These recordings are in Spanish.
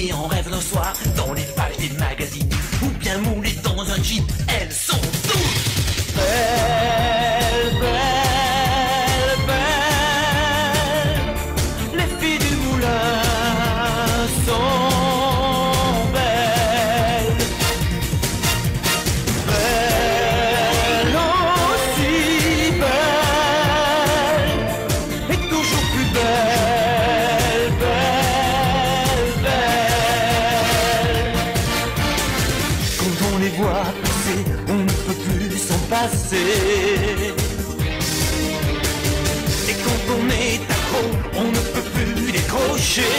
et en rêve d'un soir dans les pages des magazines ou bien moulées dans un jean. Elles sont toutes belles, belles, belles. Les filles du moulin sont belles, belles aussi belles et toujours plus belles, belles, belles. Quand on les voit passer, on ne peut plus s'en passer. Et quand on est accro, on ne peut plus décrocher.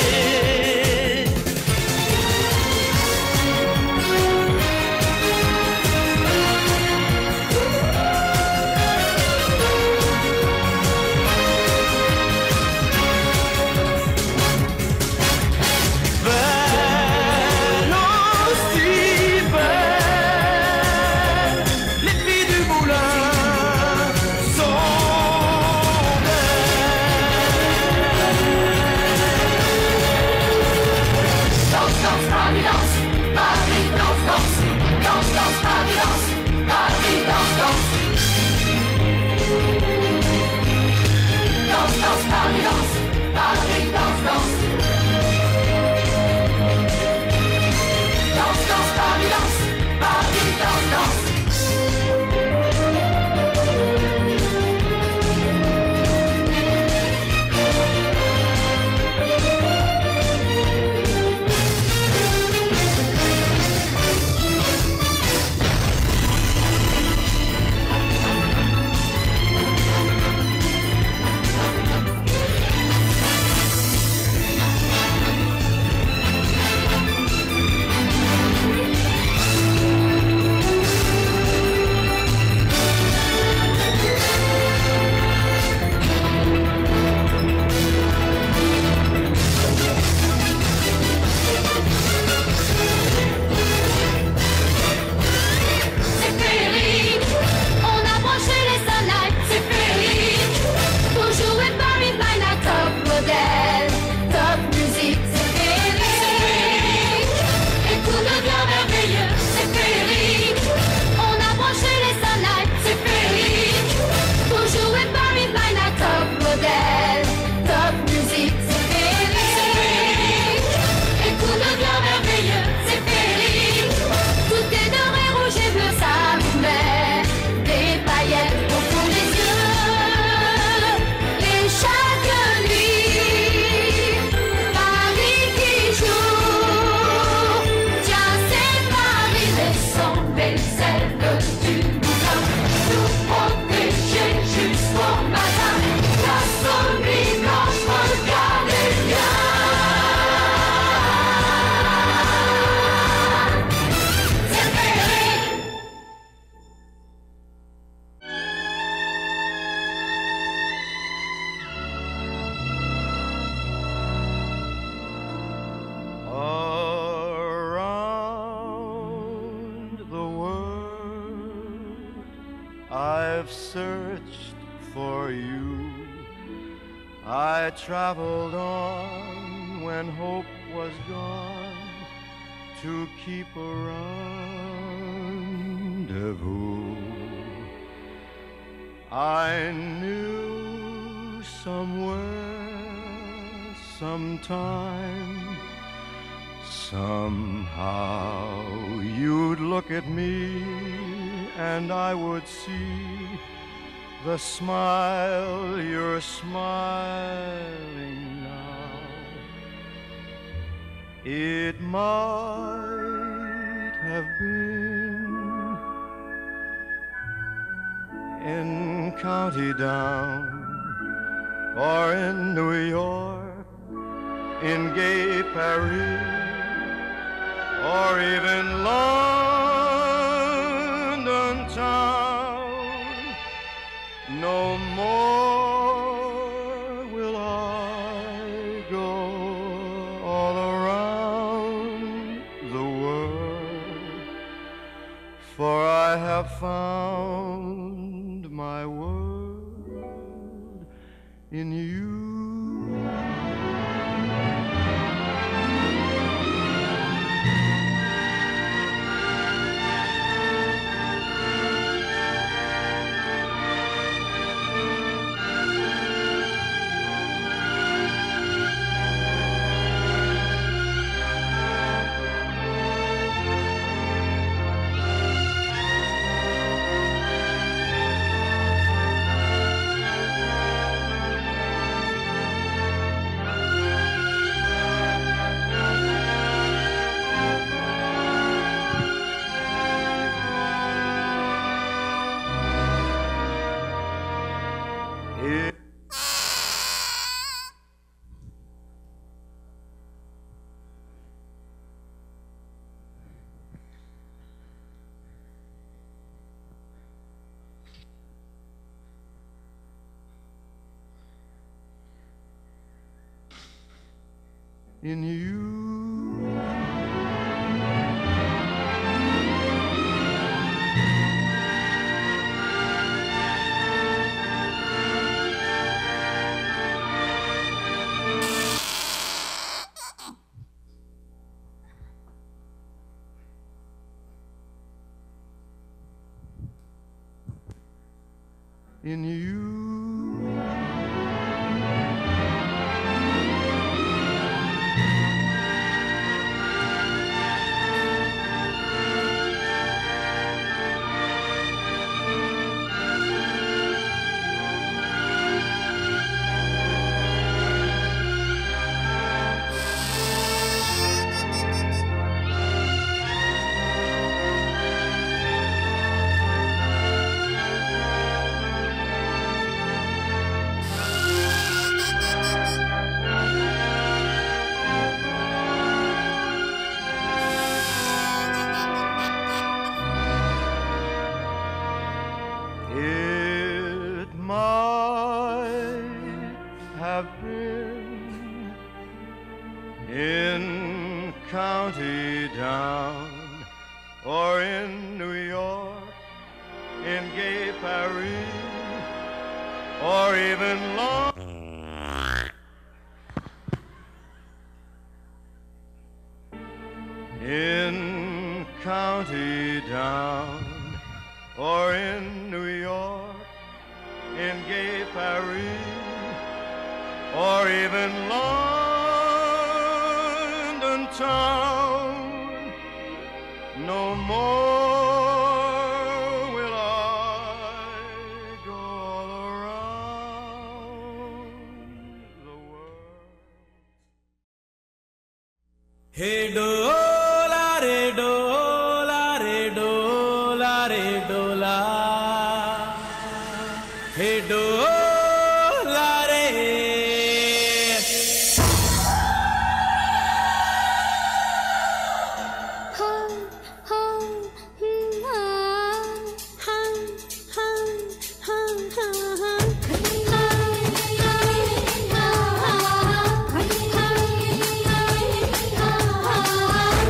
I've searched for you. I traveled on when hope was gone to keep a rendezvous. I knew somewhere, sometime, somehow you'd look at me and I would see the smile you're smiling now. It might have been in County Down or in New York, in gay Paris, or even London town. No more will I go all around the world, for I have found my world in you. in you. In you. It might have been in County Down or in New York, in gay Paris, or even in County Down or in New York, in gay Paris, or even London town, no more will I go all around the world. Hey dola re dola re dola re dola. Hey dola re. Ha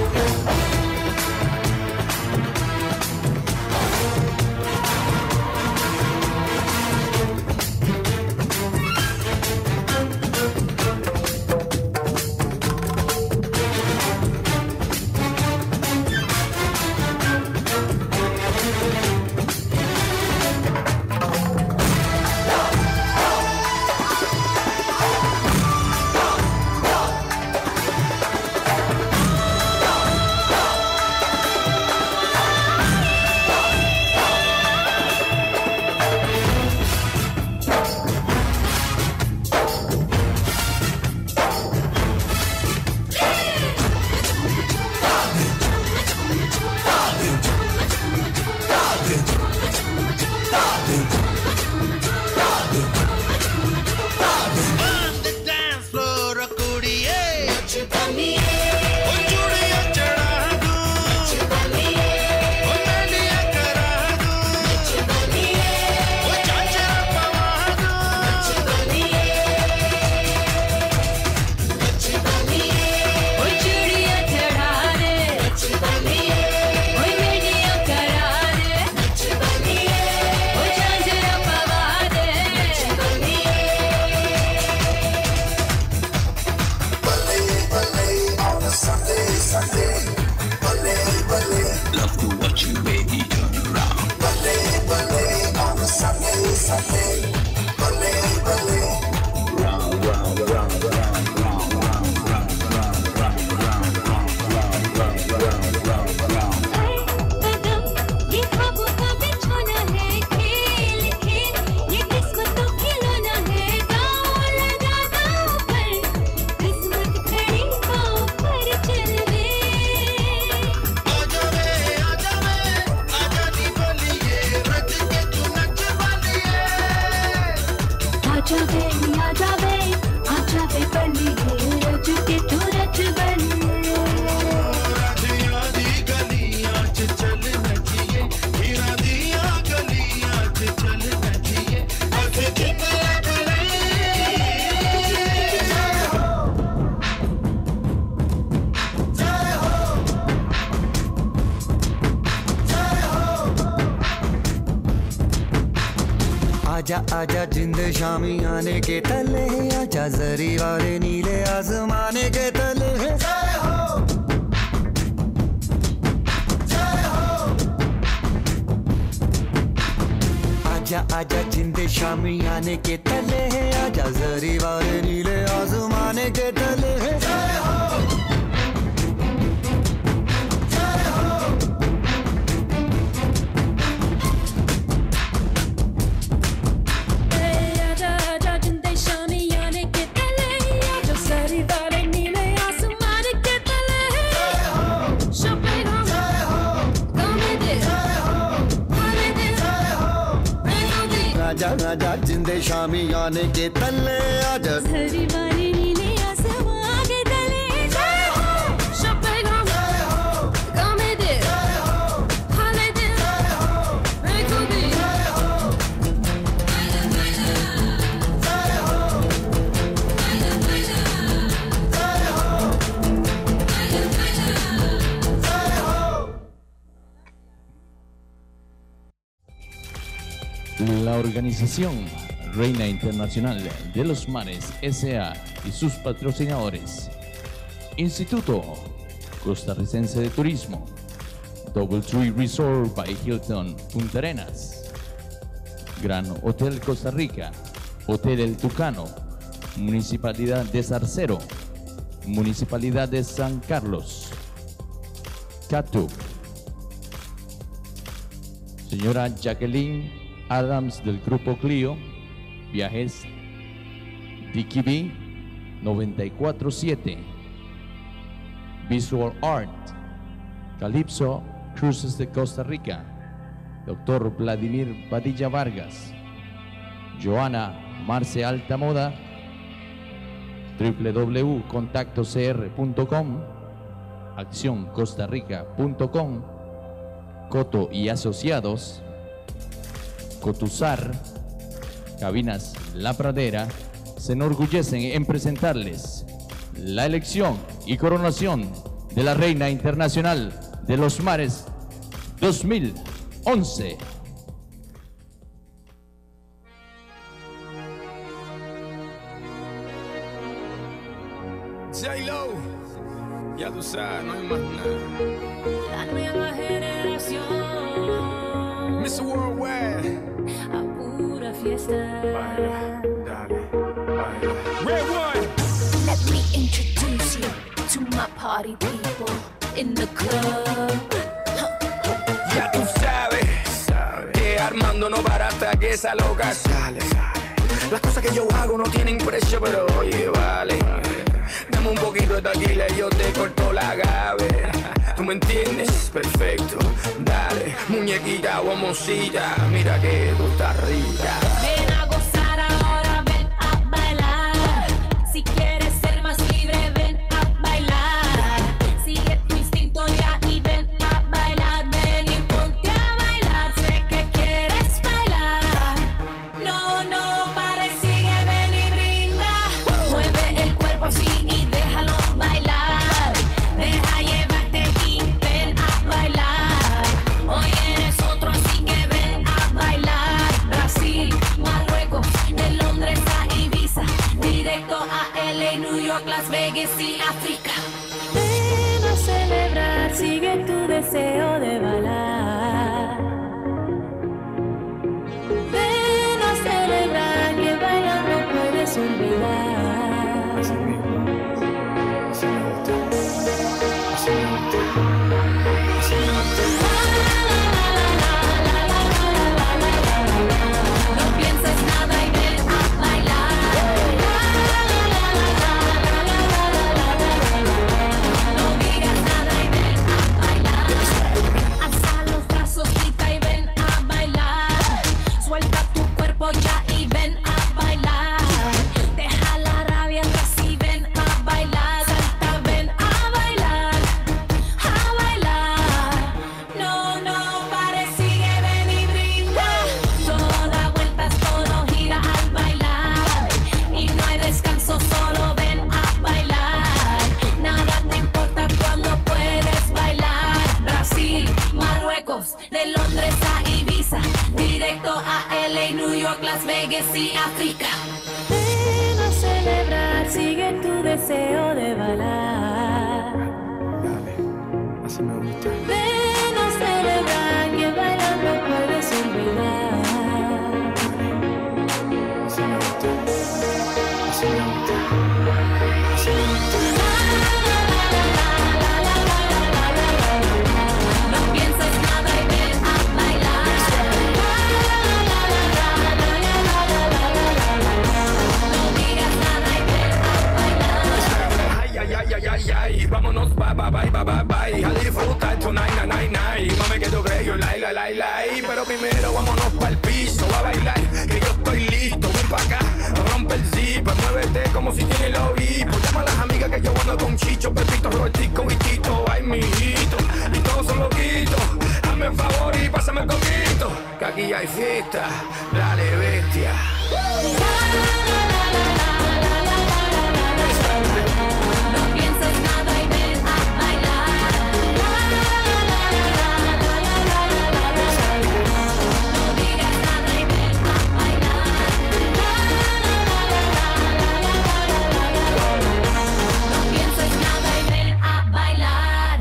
आजा आजा जिंद शामी आने के तले आजा जरी वाले नीले आसमाने के तले जय हो जय हो आजा आजा जिंद शामी आने के तले आजा जरी वाले नीले आसमाने के तले जय हो आजा आजा जिंदे शामी आने के तले आजा झरी वाले नीले आसमां के तले जय हो शपेगा जय हो गामे दे जय हो हाले दे जय हो मैं तो भी जय हो जय हो La organización Reina Internacional de los Mares S.A. y sus patrocinadores: Instituto Costarricense de Turismo, DoubleTree Resort by Hilton Punta Arenas, Gran Hotel Costa Rica, Hotel El Tucano, Municipalidad de Zarcero, Municipalidad de San Carlos, CATU, señora Jacqueline Adams del Grupo Clio, Viajes DKB 947, Visual Art, Calypso Cruises de Costa Rica, Dr. Vladimir Padilla Vargas, Joana Marce Alta Moda, www.contactocr.com, accioncostarrica.com, Coto y Asociados, Cotuzar, Cabinas La Pradera, se enorgullecen en presentarles la elección y coronación de la Reina Internacional de los Mares 2011. J-Lo, ya tú sabes, no hay más nada. la nueva generación Mr. Worldwide, a pura fiesta. Dale, baila. Red One. Let me introduce you to my party people in the club. Ya tú sabes, que Armando no para hasta que esa loca sale. Las cosas que yo hago no tienen precio, pero oye, vale. Dame un poquito de tequila y yo te corto la gave. ¿Tú me entiendes? Perfecto. Dale, muñequita o mocita, mira que tú estás rica. Ven a gozar ahora, ven a bailar. Si quieres ser más libre, ven a bailar. Sigue tu instinto ya y ven a bailar. Ven y ponte a bailar, sé que quieres bailar. No, no pares, sigue, ven y brinda. Mueve el cuerpo así y déjalo bailar. Deja llevarte y ven a bailar. Hoy eres otro, así que ven a bailar. Brasil, Marruecos, de Londres a Ibiza, directo a LA, New York, Las Vegas y África. Ven a celebrar, sigue tu deseo de bailar. Ven a celebrar, que bailando puedes olvidar. No pienses nada y ven a bailar. No digas nada y ven a bailar. Alza York, Las Vegas y África. Ven a celebrar, sigue tu deseo de bailar. Dale, así me gusta. Ven a celebrar, que bailando puedes olvidar. Así me gusta. Así me gusta. Así me gusta. No pienses nada y ven a bailar. No digas nada y ven a bailar. Ay, ay, ay, ay, ay, ay. Vámonos, bye, bye, bye, bye, bye, bye. A disfrutar tonight, night, night. Mami, que tú crees, yo like. Pero primero vámonos pa'l piso a bailar, que yo estoy listo. Ven pa' acá, rompe el zip, muévete como si tienes el obispo. Llama a las amigas que yo ando con Chicho, Pepito, Robertico y Tito. Ay, mijito, y todos son loquitos. Hazme el favor y pásame el coquito, que aquí hay fiesta, dale bestia. No pienses nada y ven a bailar. No digas nada y ven a bailar. No pienses nada y ven a bailar.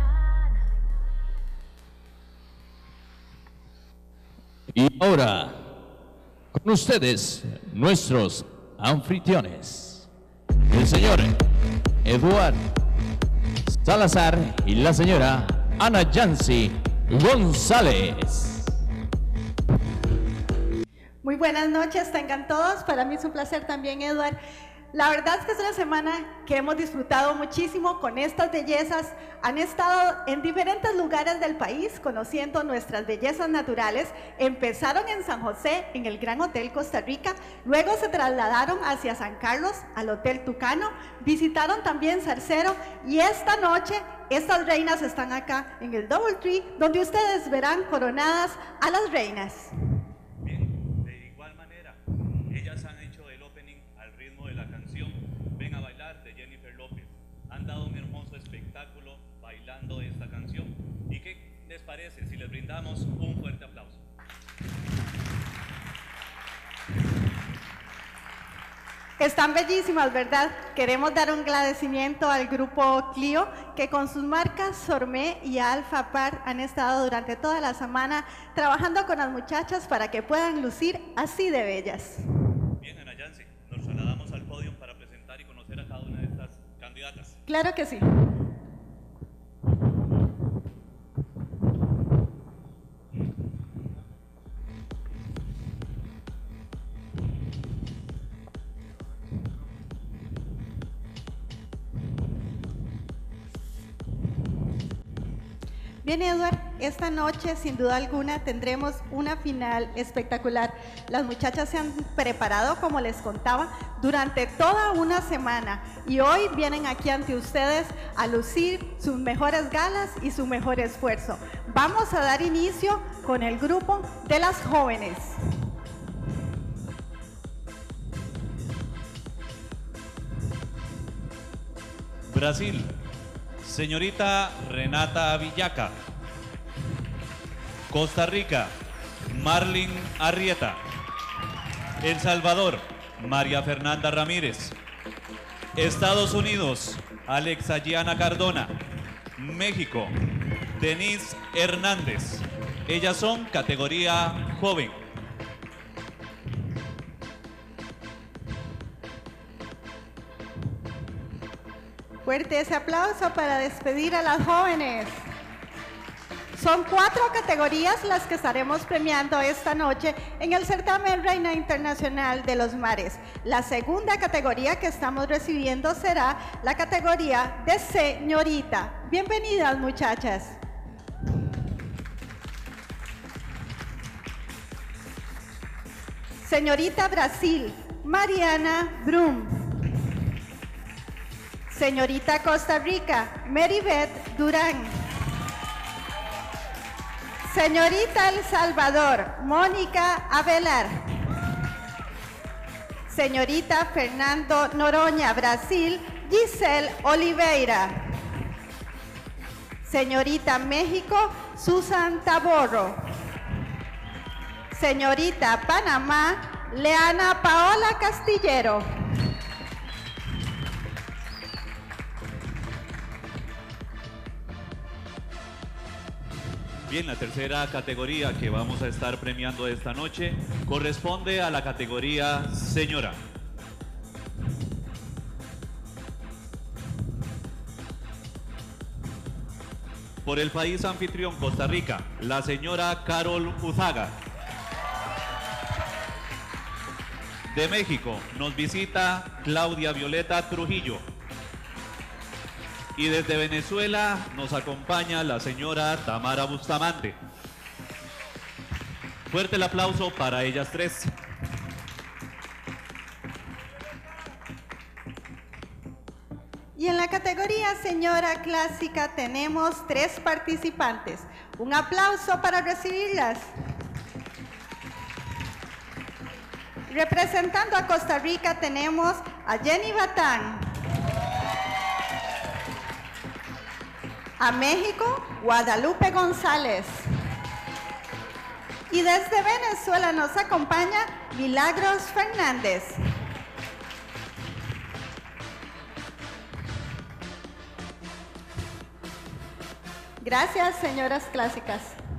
Y ahora, con ustedes, nuestros anfitriones, el señor Eduard Salazar y la señora Ana Yancy González. Muy buenas noches, tengan todos. Para mí es un placer también, Eduard. La verdad es que es una semana que hemos disfrutado muchísimo con estas bellezas. Han estado en diferentes lugares del país conociendo nuestras bellezas naturales. Empezaron en San José, en el Gran Hotel Costa Rica. Luego se trasladaron hacia San Carlos, al Hotel Tucano. Visitaron también Zarcero. Y esta noche, estas reinas están acá en el Doubletree, donde ustedes verán coronadas a las reinas. Bien, de igual manera, ellas han hecho el opening al ritmo de la canción Ven a bailar de Jennifer López. Han dado un hermoso espectáculo bailando esta canción. ¿Y qué les parece si les brindamos un fuerte aplauso? Están bellísimas, ¿verdad? Queremos dar un agradecimiento al grupo Clio, que con sus marcas Sormé y Alfa Par han estado durante toda la semana trabajando con las muchachas para que puedan lucir así de bellas. Bien, Ana Yancy, nos trasladamos al podio para presentar y conocer a cada una de estas candidatas. Claro que sí. Bien, Eduard, esta noche sin duda alguna tendremos una final espectacular. Las muchachas se han preparado, como les contaba, durante toda una semana y hoy vienen aquí ante ustedes a lucir sus mejores galas y su mejor esfuerzo. Vamos a dar inicio con el grupo de las jóvenes. Brasil, señorita Renata Villaca. Costa Rica, Marlin Arrieta. El Salvador, María Fernanda Ramírez. Estados Unidos, Alexayana Cardona. México, Denise Hernández. Ellas son categoría joven. Fuerte ese aplauso para despedir a las jóvenes. Son 4 categorías las que estaremos premiando esta noche en el certamen Reina Internacional de los Mares. La segunda categoría que estamos recibiendo será la categoría de señorita. Bienvenidas, muchachas. Señorita Brasil, Mariana Brum. Señorita Costa Rica, Meribeth Durán. Señorita El Salvador, Mónica Avelar. Señorita Fernando Noronha, Brasil, Giselle Oliveira. Señorita México, Susan Taborro. señorita Panamá, Leana Paola Castillero. Bien, la tercera categoría que vamos a estar premiando esta noche corresponde a la categoría señora. Por el país anfitrión Costa Rica, la señora Carol Uzaga. De México nos visita Claudia Violeta Trujillo. Y desde Venezuela nos acompaña la señora Tamara Bustamante. Fuerte el aplauso para ellas tres. Y en la categoría señora clásica tenemos 3 participantes. Un aplauso para recibirlas. Representando a Costa Rica tenemos a Jenny Batán. A México, Guadalupe González. Y desde Venezuela nos acompaña Milagros Fernández. Gracias, señoras clásicas.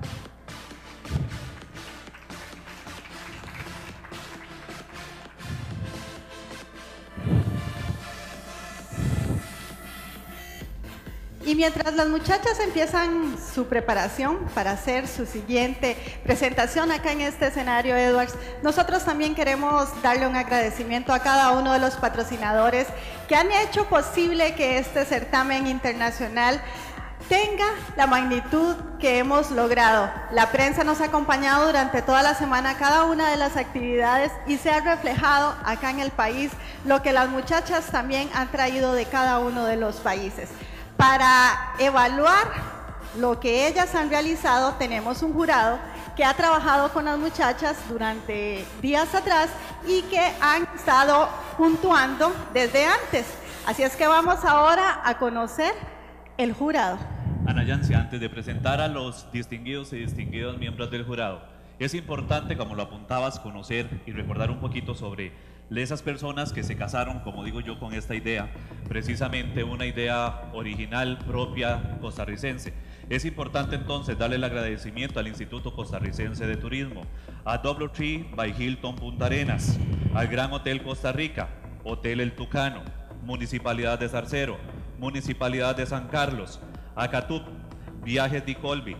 Y mientras las muchachas empiezan su preparación para hacer su siguiente presentación acá en este escenario, Edwards, nosotros también queremos darle un agradecimiento a cada uno de los patrocinadores que han hecho posible que este certamen internacional tenga la magnitud que hemos logrado. La prensa nos ha acompañado durante toda la semana a cada una de las actividades y se ha reflejado acá en el país lo que las muchachas también han traído de cada uno de los países. Para evaluar lo que ellas han realizado, tenemos un jurado que ha trabajado con las muchachas durante días atrás y que han estado puntuando desde antes. Así es que vamos ahora a conocer el jurado. Ana Yancy, antes de presentar a los distinguidos y distinguidas miembros del jurado, es importante, como lo apuntabas, conocer y recordar un poquito sobre esas personas que se casaron, como digo yo, con esta idea, precisamente una idea original, propia, costarricense. Es importante entonces darle el agradecimiento al Instituto Costarricense de Turismo, a DoubleTree by Hilton Punta Arenas, al Gran Hotel Costa Rica, Hotel El Tucano, Municipalidad de Zarcero, Municipalidad de San Carlos, a Catup, Viajes de Colby,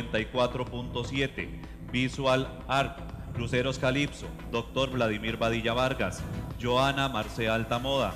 94.7, Visual Art, Cruceros Calipso, Dr. Vladimir Badilla Vargas, Joana Marcea Altamoda,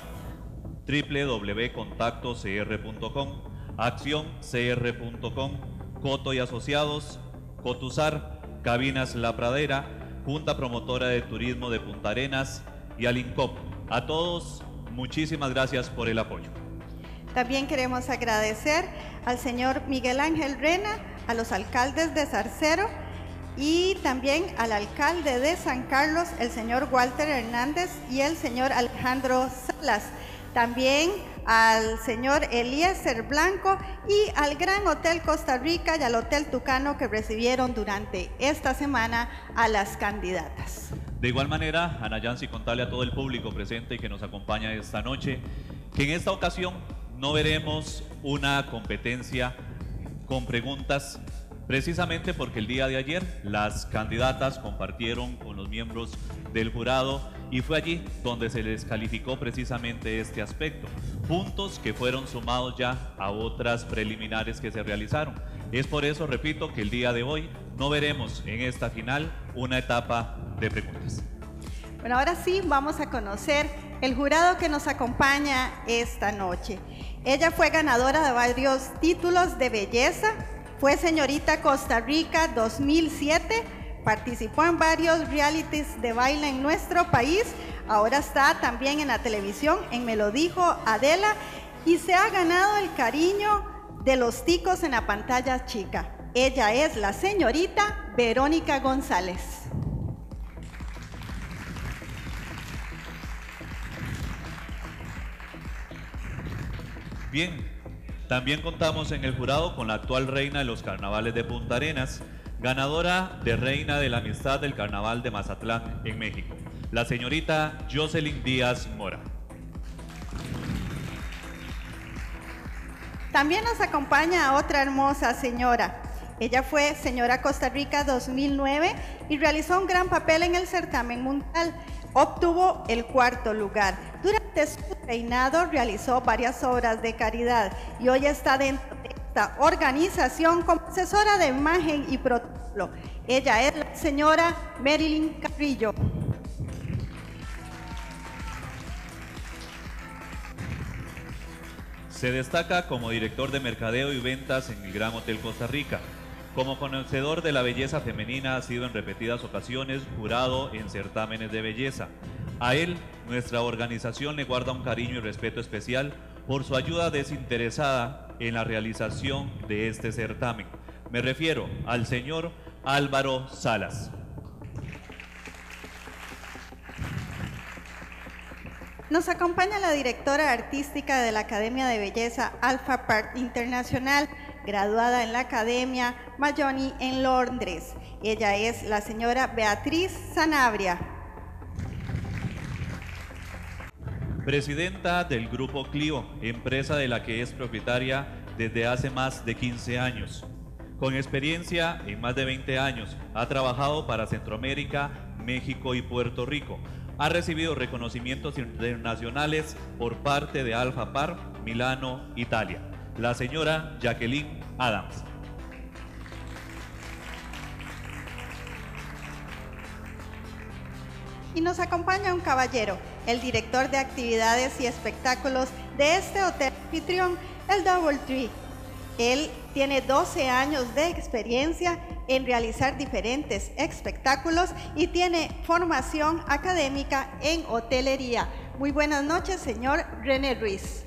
www.contactocr.com, accioncr.com, Coto y Asociados, Cotusar, Cabinas La Pradera, Junta Promotora de Turismo de Punta Arenas y al INCOP. A todos, muchísimas gracias por el apoyo. También queremos agradecer al señor Miguel Ángel Rena, a los alcaldes de Zarcero y también al alcalde de San Carlos, el señor Walter Hernández y el señor Alejandro Salas. También al señor Eliezer Blanco y al Gran Hotel Costa Rica y al Hotel Tucano que recibieron durante esta semana a las candidatas. De igual manera, Ana Yancy, contarle a todo el público presente y que nos acompaña esta noche, que en esta ocasión no veremos una competencia con preguntas, precisamente porque el día de ayer las candidatas compartieron con los miembros del jurado y fue allí donde se les calificó precisamente este aspecto. Puntos que fueron sumados ya a otras preliminares que se realizaron. Es por eso, repito, que el día de hoy no veremos en esta final una etapa de preguntas. Bueno, ahora sí vamos a conocer el jurado que nos acompaña esta noche. Ella fue ganadora de varios títulos de belleza, fue señorita Costa Rica 2007, participó en varios realities de baile en nuestro país, ahora está también en la televisión, en Me lo dijo Adela, y se ha ganado el cariño de los ticos en la pantalla chica. Ella es la señorita Verónica González. Bien, también contamos en el jurado con la actual reina de los carnavales de Punta Arenas, ganadora de Reina de la Amistad del Carnaval de Mazatlán en México, la señorita Jocelyn Díaz Mora. También nos acompaña otra hermosa señora. Ella fue señora Costa Rica 2009 y realizó un gran papel en el certamen mundial. Obtuvo el 4º lugar. Durante su reinado realizó varias obras de caridad y hoy está dentro de esta organización como asesora de imagen y protocolo. Ella es la señora Marilyn Carrillo. Se destaca como director de mercadeo y ventas en el Gran Hotel Costa Rica. Como conocedor de la belleza femenina, ha sido en repetidas ocasiones jurado en certámenes de belleza. A él, nuestra organización le guarda un cariño y respeto especial por su ayuda desinteresada en la realización de este certamen. Me refiero al señor Álvaro Salas. Nos acompaña la directora artística de la Academia de Belleza Alpha Park Internacional, graduada en la Academia Mayoni en Londres. Ella es la señora Beatriz Sanabria. Presidenta del Grupo Clio, empresa de la que es propietaria desde hace más de 15 años. Con experiencia en más de 20 años, ha trabajado para Centroamérica, México y Puerto Rico. Ha recibido reconocimientos internacionales por parte de Alpha Park, Milano, Italia. La señora Jacqueline Adams. Y nos acompaña un caballero, el director de actividades y espectáculos de este hotel anfitrión, el DoubleTree. Él tiene 12 años de experiencia en realizar diferentes espectáculos y tiene formación académica en hotelería. Muy buenas noches, señor René Ruiz.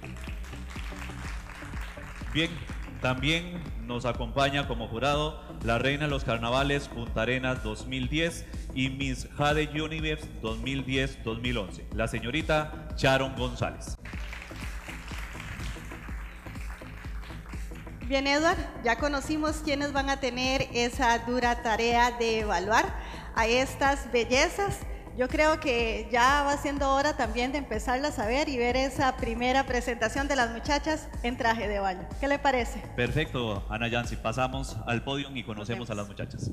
Bien, también nos acompaña como jurado la reina de los carnavales Punta Arenas 2010 y Miss Jade Universe 2010-2011, la señorita Sharon González. Bien, Edward, ya conocimos quiénes van a tener esa dura tarea de evaluar a estas bellezas. Yo creo que ya va siendo hora también de empezarlas a ver y ver esa primera presentación de las muchachas en traje de baño. ¿Qué le parece? Perfecto, Ana Yancy. Pasamos al podio y conocemos a las muchachas.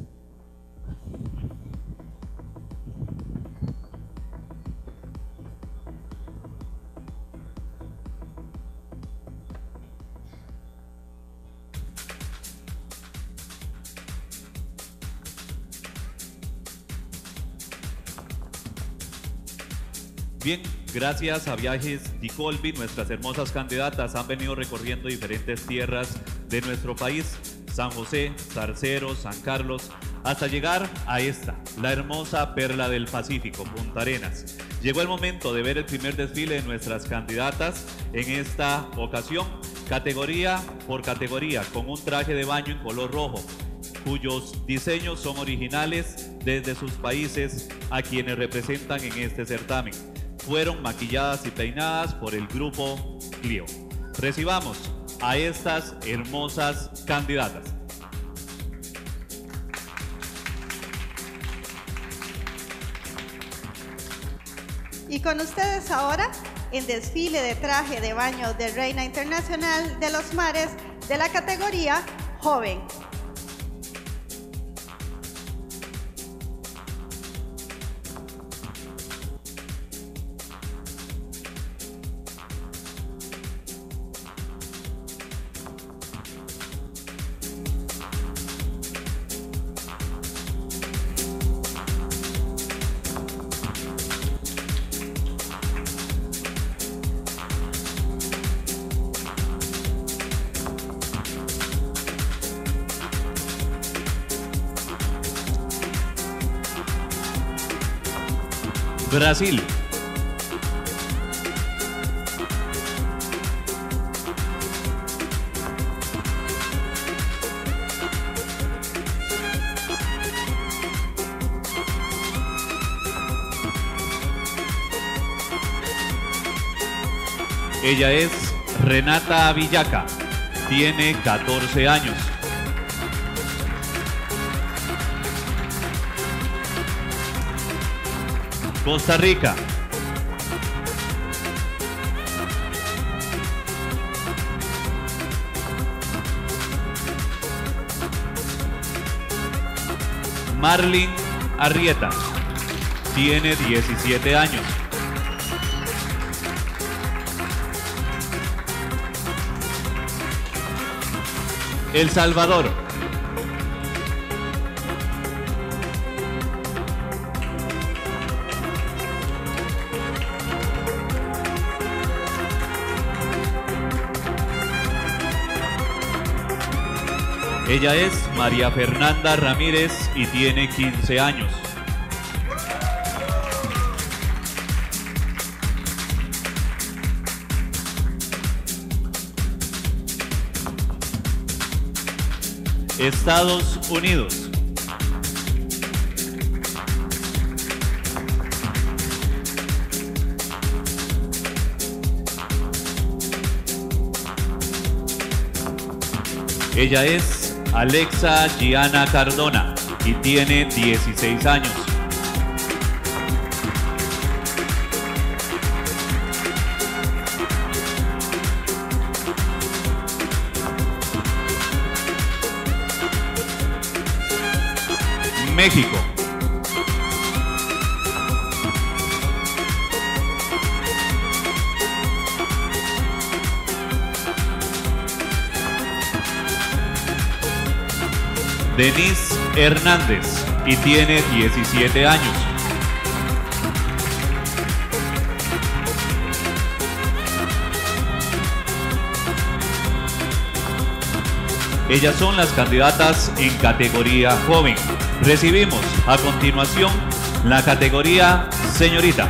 Bien, gracias a Viajes Di Colby, nuestras hermosas candidatas han venido recorriendo diferentes tierras de nuestro país, San José, Zarcero, San Carlos, hasta llegar a esta, la hermosa perla del Pacífico, Punta Arenas. Llegó el momento de ver el primer desfile de nuestras candidatas en esta ocasión, categoría por categoría, con un traje de baño en color rojo, cuyos diseños son originales desde sus países a quienes representan en este certamen. Fueron maquilladas y peinadas por el Grupo Clio. Recibamos a estas hermosas candidatas. Y con ustedes ahora, el desfile de traje de baño de Reina Internacional de los Mares de la categoría Joven. Brasil. Ella es Renata Villaca, tiene 14 años. Costa Rica. Marlin Arrieta, tiene 17 años. El Salvador. Ella es María Fernanda Ramírez y tiene 15 años. Estados Unidos. Ella es Alexa Gianna Cardona y tiene 16 años. México. Denise Hernández y tiene 17 años. Ellas son las candidatas en categoría joven. Recibimos a continuación la categoría señorita.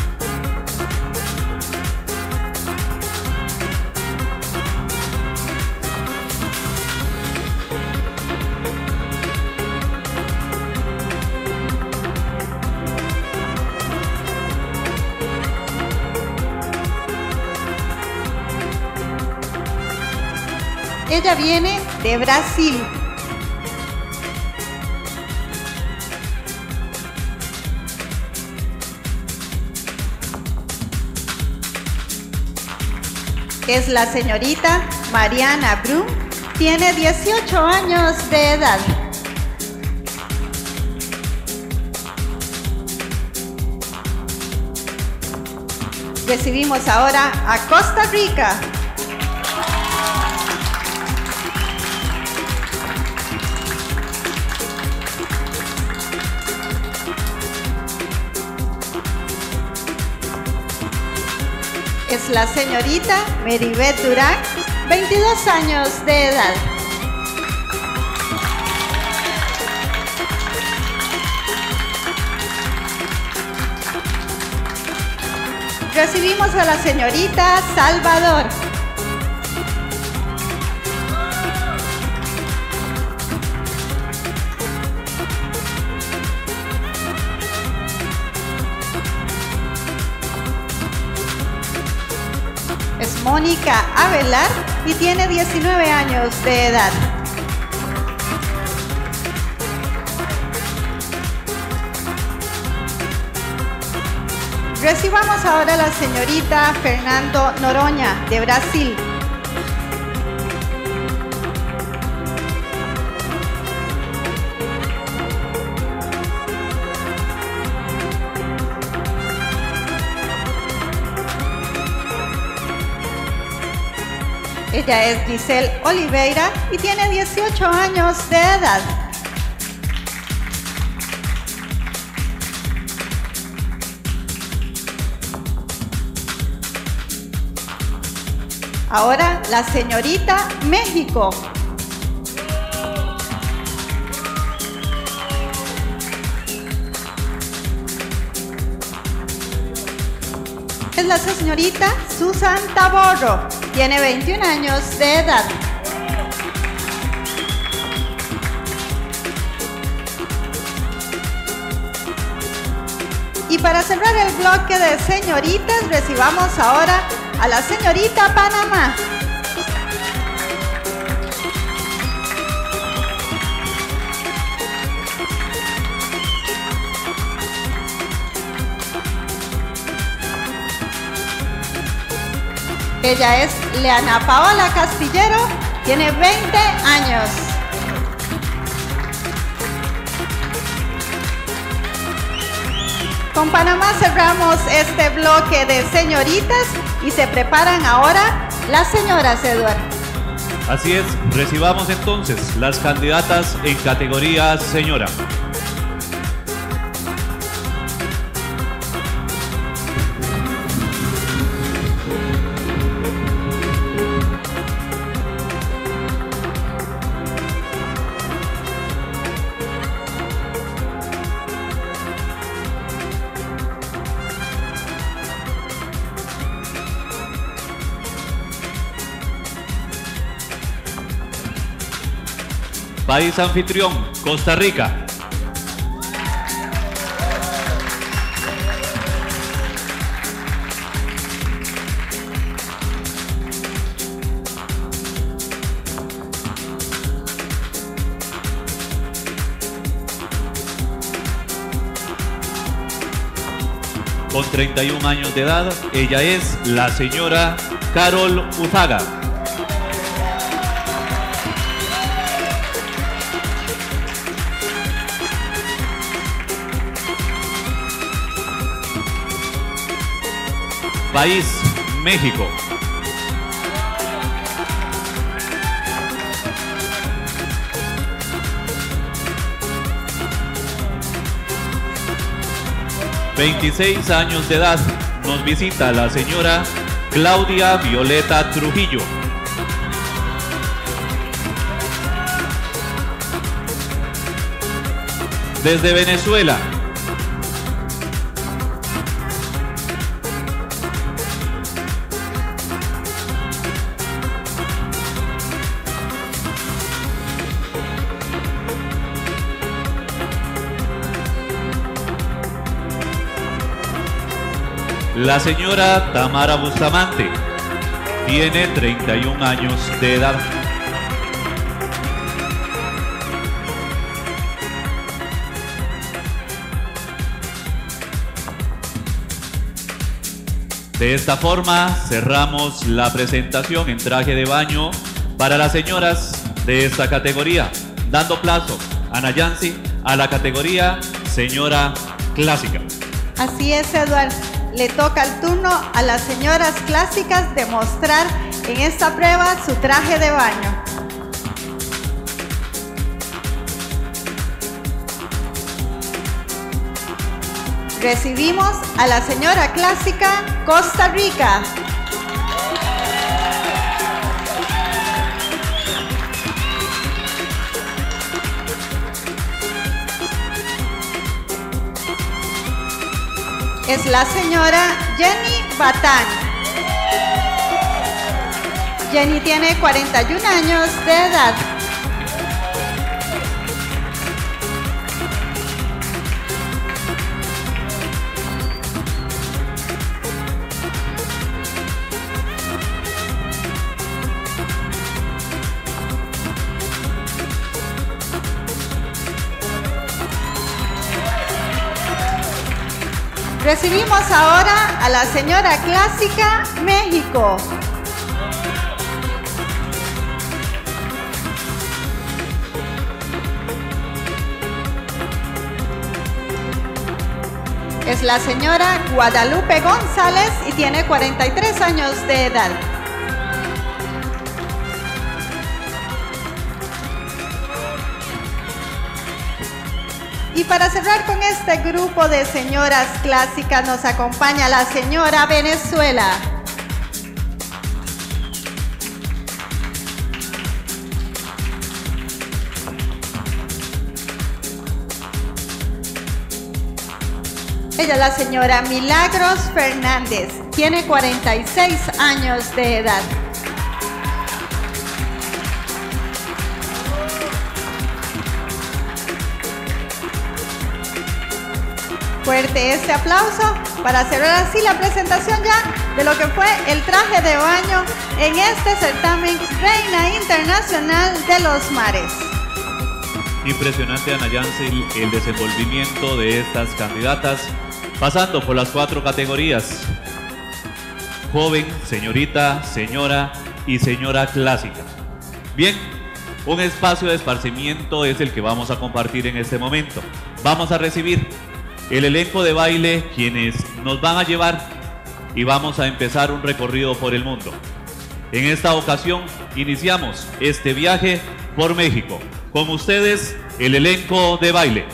Ella viene de Brasil. Es la señorita Mariana Brum, tiene 18 años de edad. Recibimos ahora a Costa Rica. Es la señorita Meribeth Durán, 22 años de edad. Recibimos a la señorita Salvador. Es Mónica Avelar y tiene 19 años de edad. Recibamos ahora a la señorita Fernando Noronha, de Brasil. Ella es Giselle Oliveira y tiene 18 años de edad. Ahora la señorita México. Es la señorita Susan Taborro, tiene 21 años de edad. Y para cerrar el bloque de señoritas, recibamos ahora a la señorita Panamá. Ella es Leana Paola Castillero, tiene 20 años. Con Panamá cerramos este bloque de señoritas y se preparan ahora las señoras, Eduardo. Así es, recibamos entonces las candidatas en categoría señora. País anfitrión, Costa Rica. Con 31 años de edad, ella es la señora Carol Uzaga. País, México. ...26 años de edad... ...nos visita la señora Claudia Violeta Trujillo. Desde Venezuela... La señora Tamara Bustamante tiene 31 años de edad. De esta forma cerramos la presentación en traje de baño para las señoras de esta categoría, dando plazo a Nayansi a la categoría señora clásica. Así es, Eduardo. Le toca el turno a las señoras clásicas de mostrar en esta prueba su traje de baño. Recibimos a la señora clásica Costa Rica. Es la señora Jenny Batán. Jenny tiene 41 años de edad. Recibimos ahora a la señora clásica México. Es la señora Guadalupe González y tiene 43 años de edad. Y para cerrar con este grupo de señoras clásicas nos acompaña la señora Venezuela. Ella es la señora Milagros Fernández, tiene 46 años de edad. Fuerte este aplauso para cerrar así la presentación ya de lo que fue el traje de baño en este certamen Reina Internacional de los Mares. Impresionante, Ana Yancel, el desenvolvimiento de estas candidatas, pasando por las 4 categorías. joven, señorita, señora y señora clásica. Bien, un espacio de esparcimiento es el que vamos a compartir en este momento. Vamos a recibir el elenco de baile, quienes nos van a llevar y vamos a empezar un recorrido por el mundo. En esta ocasión iniciamos este viaje por México. Con ustedes, el elenco de baile.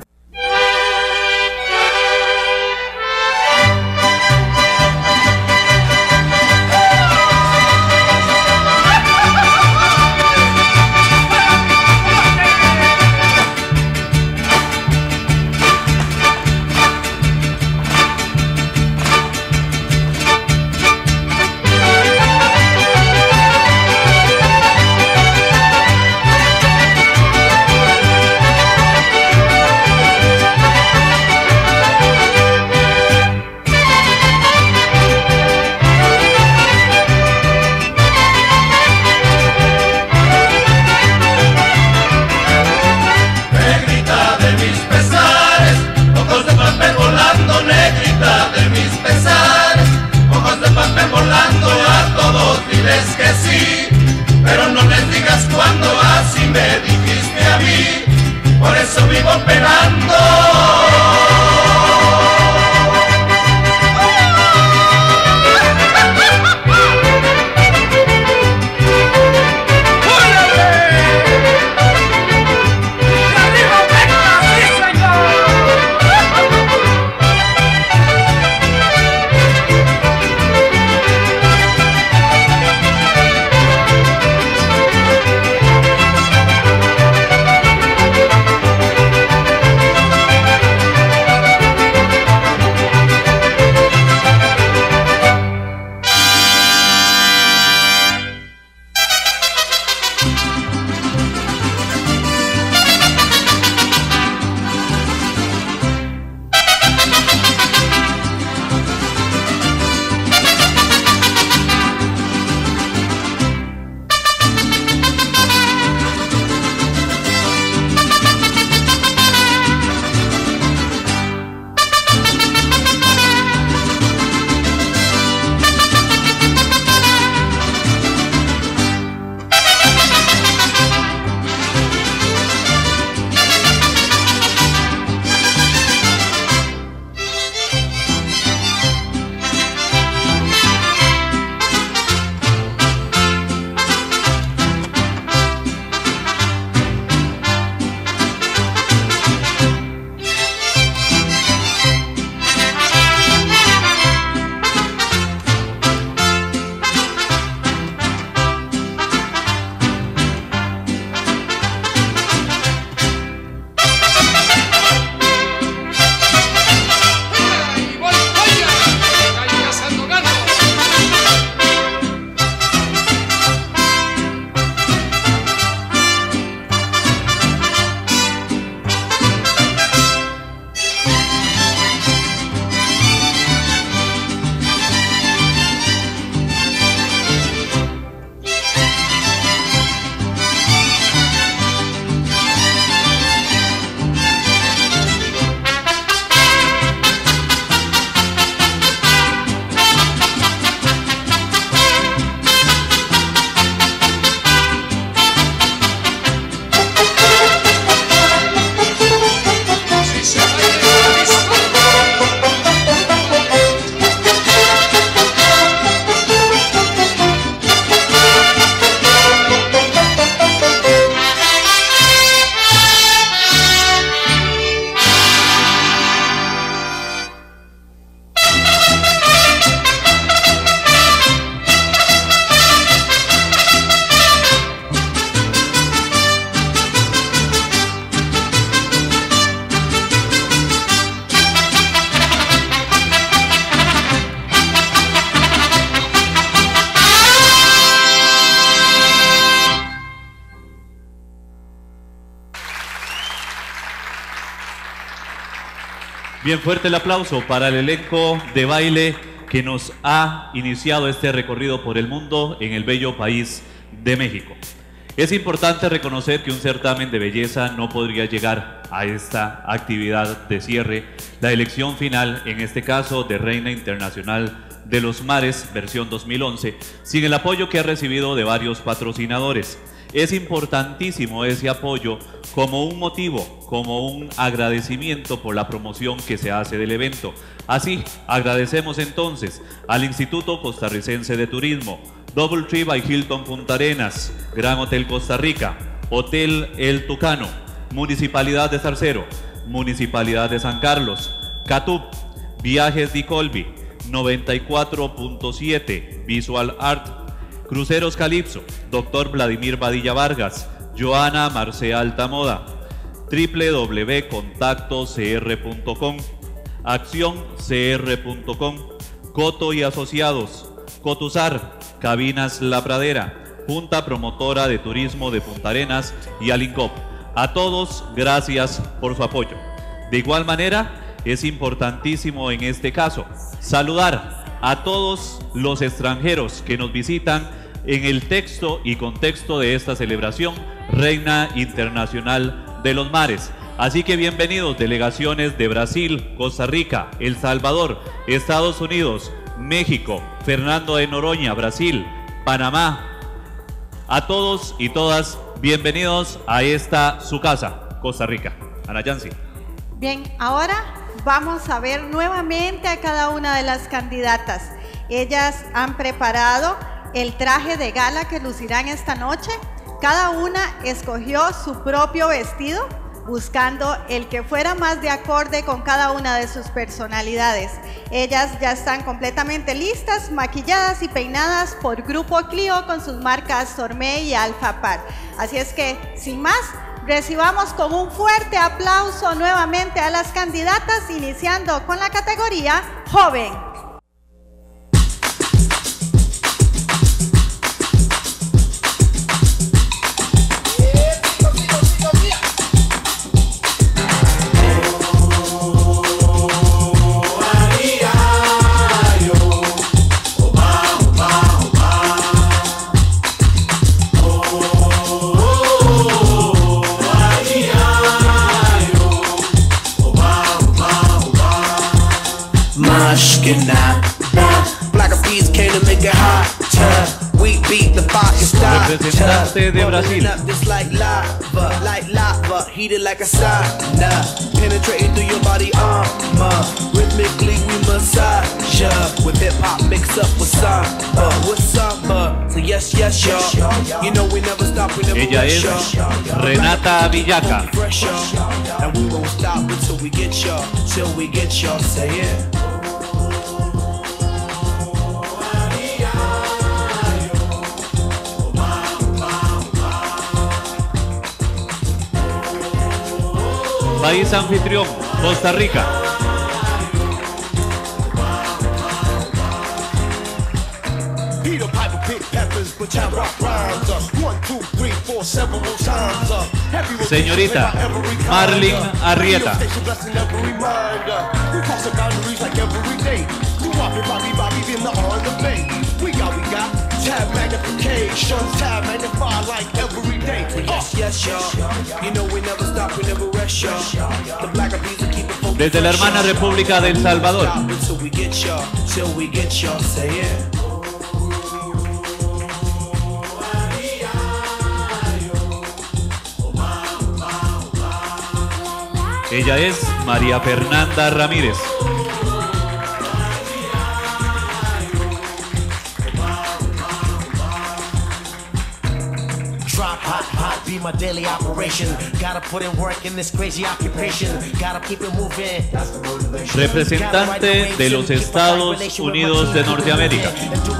Bien fuerte el aplauso para el elenco de baile que nos ha iniciado este recorrido por el mundo en el bello país de México. Es importante reconocer que un certamen de belleza no podría llegar a esta actividad de cierre, la elección final, en este caso de Reina Internacional de los Mares, versión 2011, sin el apoyo que ha recibido de varios patrocinadores. Es importantísimo ese apoyo como un motivo, como un agradecimiento por la promoción que se hace del evento. Así, agradecemos entonces al Instituto Costarricense de Turismo, DoubleTree by Hilton Punta Arenas, Gran Hotel Costa Rica, Hotel El Tucano, Municipalidad de Zarcero, Municipalidad de San Carlos, CATUP, Viajes Di Colby, 94.7, Visual Art, Cruceros Calipso, Dr. Vladimir Badilla Vargas, Joana Marcea Altamoda, www.contactocr.com, accioncr.com, Coto y Asociados, Cotusar, Cabinas La Pradera, Junta Promotora de Turismo de Punta Arenas y Alincop. A todos, gracias por su apoyo. De igual manera, es importantísimo en este caso saludar a todos los extranjeros que nos visitan en el texto y contexto de esta celebración Reina Internacional de los Mares. Así que bienvenidos delegaciones de Brasil, Costa Rica, El Salvador, Estados Unidos, México, Fernando de Noroña, Brasil, Panamá. A todos y todas, bienvenidos a esta su casa, Costa Rica. Ana Yancy. Bien, ahora vamos a ver nuevamente a cada una de las candidatas. Ellas han preparado el traje de gala que lucirán esta noche. Cada una escogió su propio vestido, buscando el que fuera más de acorde con cada una de sus personalidades. Ellas ya están completamente listas, maquilladas y peinadas por Grupo Clio con sus marcas Tormé y Alfa Par. Así es que, sin más, recibamos con un fuerte aplauso nuevamente a las candidatas, iniciando con la categoría Joven. Representante de Brasil. Heated like a sauna, penetrating through your body armor. Rhythmically we massage ya, with hip hop mixed up with samba, So yes, yes, y'all. You know we never stop, we never Ella es Renata Villaca. And we won't stop until we get y'all, till we get y'all. Say it. País anfitrión, Costa Rica. Señorita Marlin Arrieta. Desde la hermana República de El Salvador. Ella es María Fernanda Ramírez. Be my daily operation. Gotta put in work in this crazy occupation. Gotta keep it moving. Representante de los Estados Unidos de Norteamérica.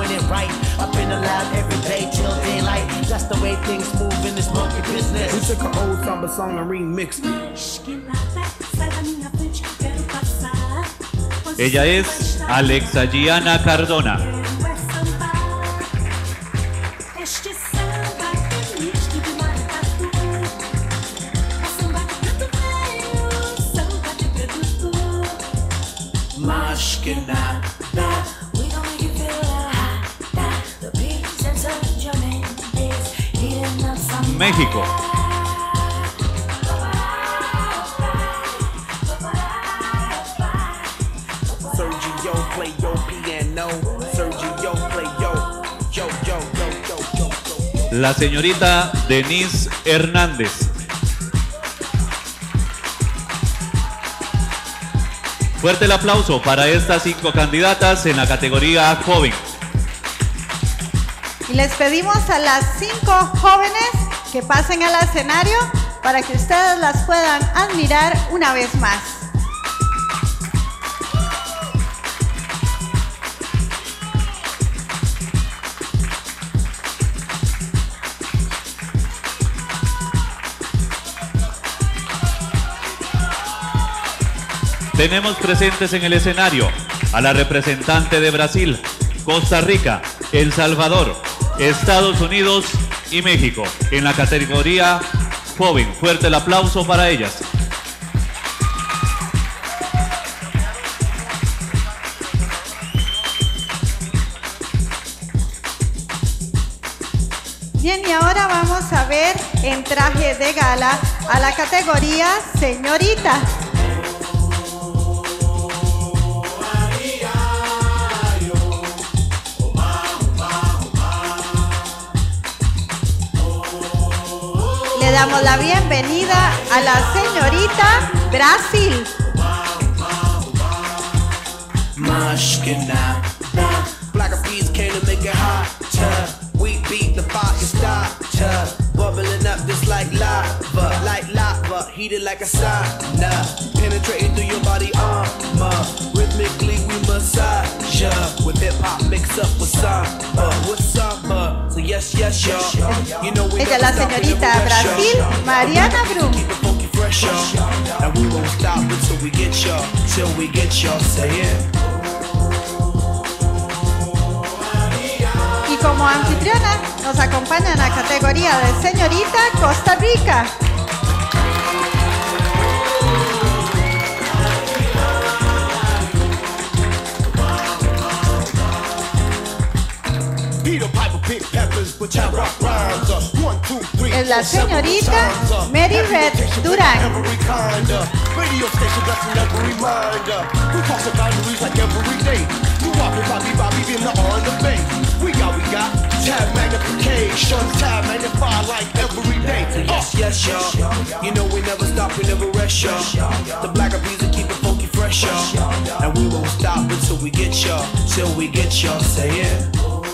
Ella es Alexa Gianna Cardona. México. Sergio, play your piano. la señorita Denise Hernández. Fuerte el aplauso para estas 5 candidatas en la categoría joven. Y les pedimos a las 5 jóvenes que pasen al escenario para que ustedes las puedan admirar una vez más. Tenemos presentes en el escenario a la representante de Brasil, Costa Rica, El Salvador, Estados Unidos y México en la categoría joven. Fuerte el aplauso para ellas. Bien, y ahora vamos a ver en traje de gala a la categoría señorita. Le damos la bienvenida a la señorita Brasil. Black bees came to make it hotter. We beat the fire starter. Bubbling up just like lava, heated like a sauna. Penetrating through your body armor. Rhythmically we massage ya. With hip hop mixed up with samba. So yes, y'all. You know we Ella es la señorita Brasil, Mariana Brum. And we won't stop until we get y'all. Till we get y'all saying. Y como anfitriona nos acompaña en la categoría de señorita Costa Rica. Es la señorita Mary Red Durán. Tab magnification, tab magnify like every day. Yes, y'all. You know we never stop, we never rest, y'all. The black bees will keep it funky fresh, y'all. And we won't stop until we get y'all, till we get y'all saying.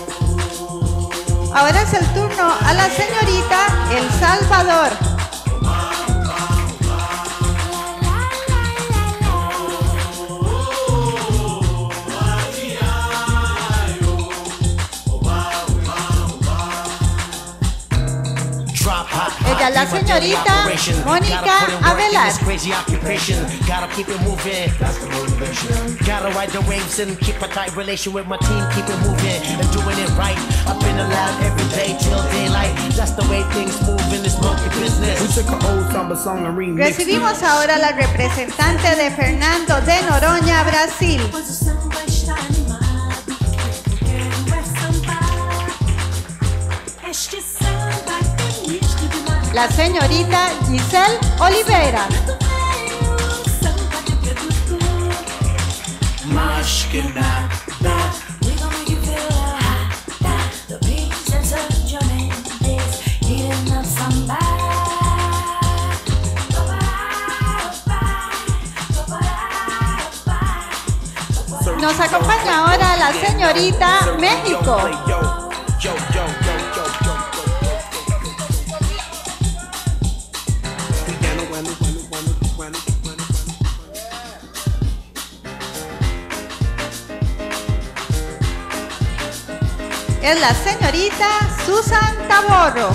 Ahora es el turno a la señorita El Salvador. Ella es la señorita Mónica Avelar. Gotta keep it moving. Gotta ride the waves and keep a tight relation with my team. Keep it moving and doing it right. I've been alive every day till daylight. That's the way things move in this monkey business. We took an old samba song and remixed. Recibimos ahora a la representante de Fernando de Noronha, Brasil. La señorita Giselle Oliveira. Nos acompaña ahora la señorita México. Es la señorita Susan Taborro.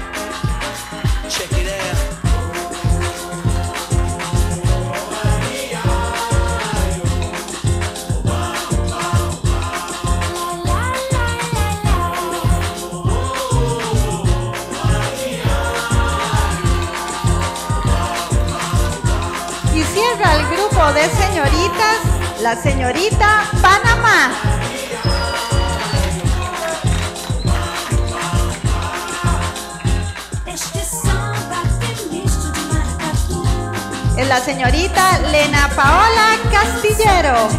Y cierra el grupo de señoritas, la señorita Panamá. Es la señorita Lena Paola Castillero.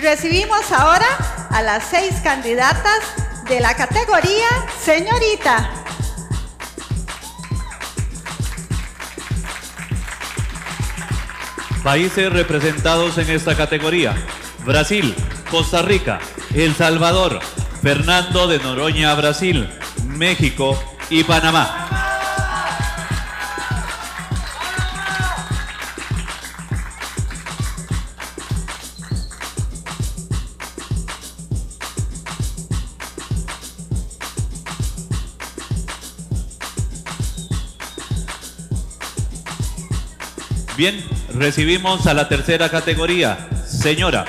recibimos ahora a las 6 candidatas de la categoría Señorita. Países representados en esta categoría: Brasil, Costa Rica, El Salvador, Fernando de Noronha, Brasil, México y Panamá. Bien, recibimos a la tercera categoría, señora.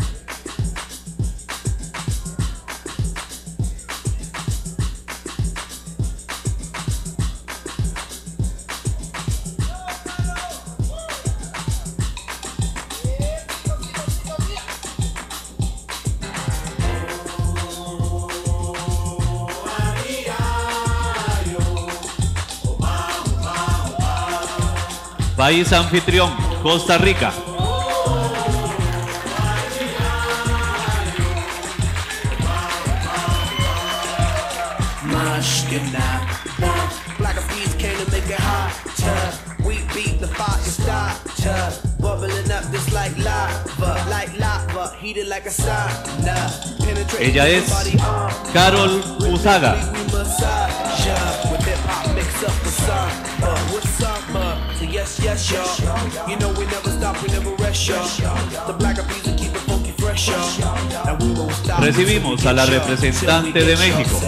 País anfitrión, Costa Rica. Black bees came to make it hotter. We beat the fire starter. Bubbling up just like lava, heated like a sauna. Ella es Carol Usaga. Yes, y'all. You know we never stop, we never rest, y'all. The black bees will keep it funky fresh, y'all. And we won't stop. Recibimos a la representante de México.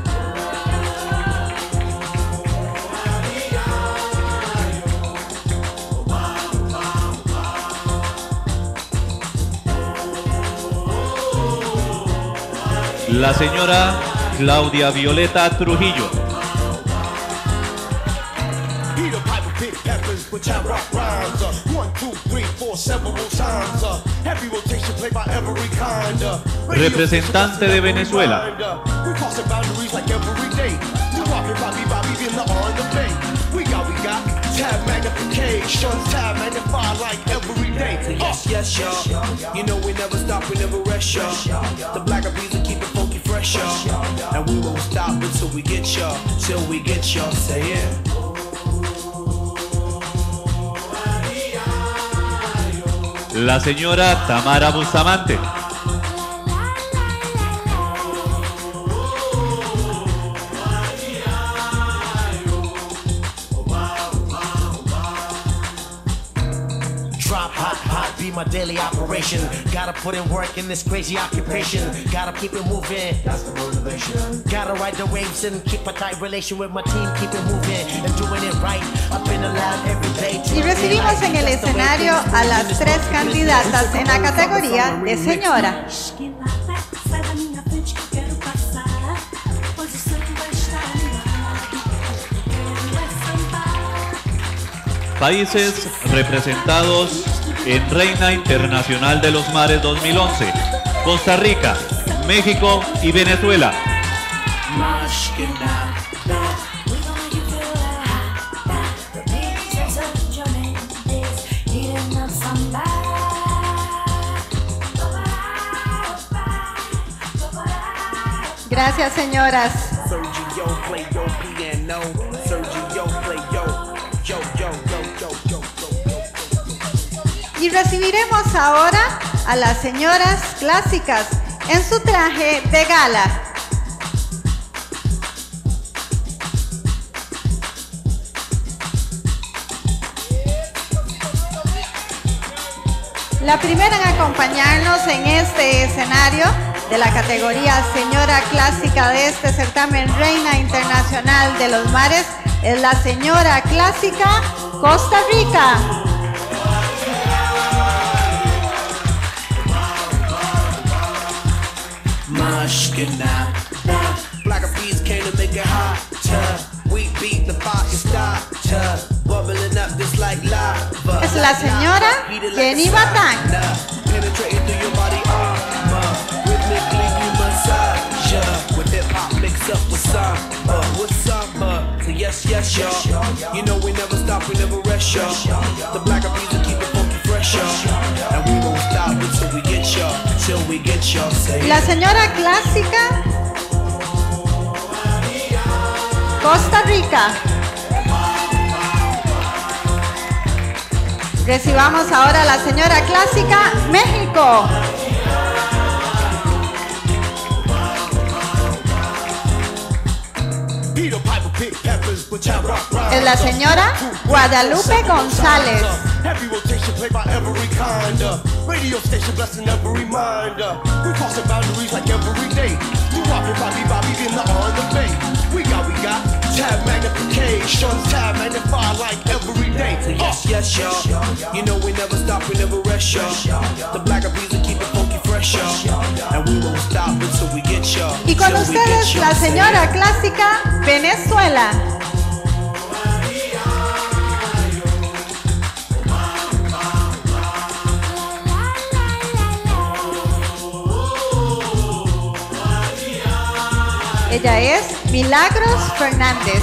La señora Claudia Violeta Trujillo. Which I rock rhymes, 1, 2, 3, 4, several times, heavy rotation played by every kind. Representante de Venezuela. We crossing boundaries like every day. We walking Bobby in the on the bay. We got tab magnification, tab magnify like every day. Yes, y'all. You know we never stop, we never rest, y'all. The black bees will keep it funky fresh, y'all. And we won't stop until we get y'all, till we get y'all. Say it. La señora Tamara Bustamante. Drop hot, be my daily operation. Gotta put in work in this crazy occupation. Gotta keep it moving. That's the motivation. Gotta ride the waves and keep a tight relation with my team. Keep it moving and doing it right. Up in the lab every day. Y recibimos en el escenario a las 3 candidatas en la categoría de señora. Países representados en Reina Internacional de los Mares 2011. Costa Rica, México y Venezuela. Gracias, señoras. Y recibiremos ahora a las señoras clásicas en su traje de gala. La primera en acompañarnos en este escenario de la categoría Señora Clásica de este certamen Reina Internacional de los Mares es la Señora Clásica Costa Rica. Black bees came to make it hotter. We beat the fire starter. Bubbling up just like lava. Es la señora Jenny Batán. Penetrating through your body armor. Rhythmically we massage ya. With hip hop mixed up with samba. So yes, y'all. You know we never stop, we never rest, y'all. The black bees will keep it funky fresh. pressure. And we won't stop until we get ya, till we get ya. La señora clásica, Costa Rica. Recibamos ahora a la señora clásica, México. Es la señora Guadalupe González. Heavy rotation played by every kind. Radio station blessing every mind. We crossing boundaries like every day. We walking Bobby in the on the bay. We got tab magnification, tab magnify like every day. Yes, y'all. You know we never stop, we never rest, y'all. The black bees will keep it funky fresh, y'all. And we won't stop until we get y'all. Y con ustedes la señora clásica, Venezuela. Ella es Milagros Fernández.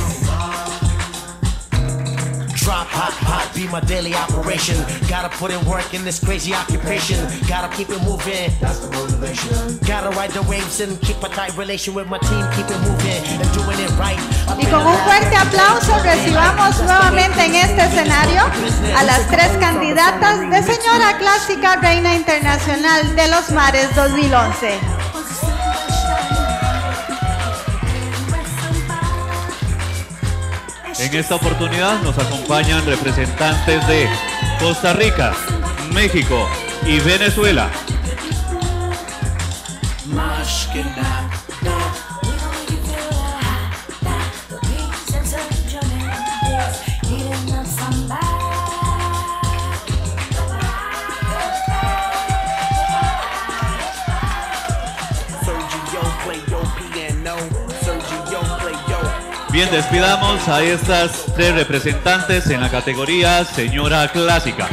Drop hot, be my daily operation. Gotta put in work in this crazy occupation. Gotta keep it moving. That's the motivation. Gotta ride the waves and keep a tight relation with my team. Keep it moving and doing it right. Y con un fuerte aplauso recibamos nuevamente en este escenario a las 3 candidatas de Señora Clásica Reina Internacional de los Mares 2011. En esta oportunidad nos acompañan representantes de Costa Rica, México y Venezuela. Bien, despidamos a estas 3 representantes en la categoría Señora Clásica.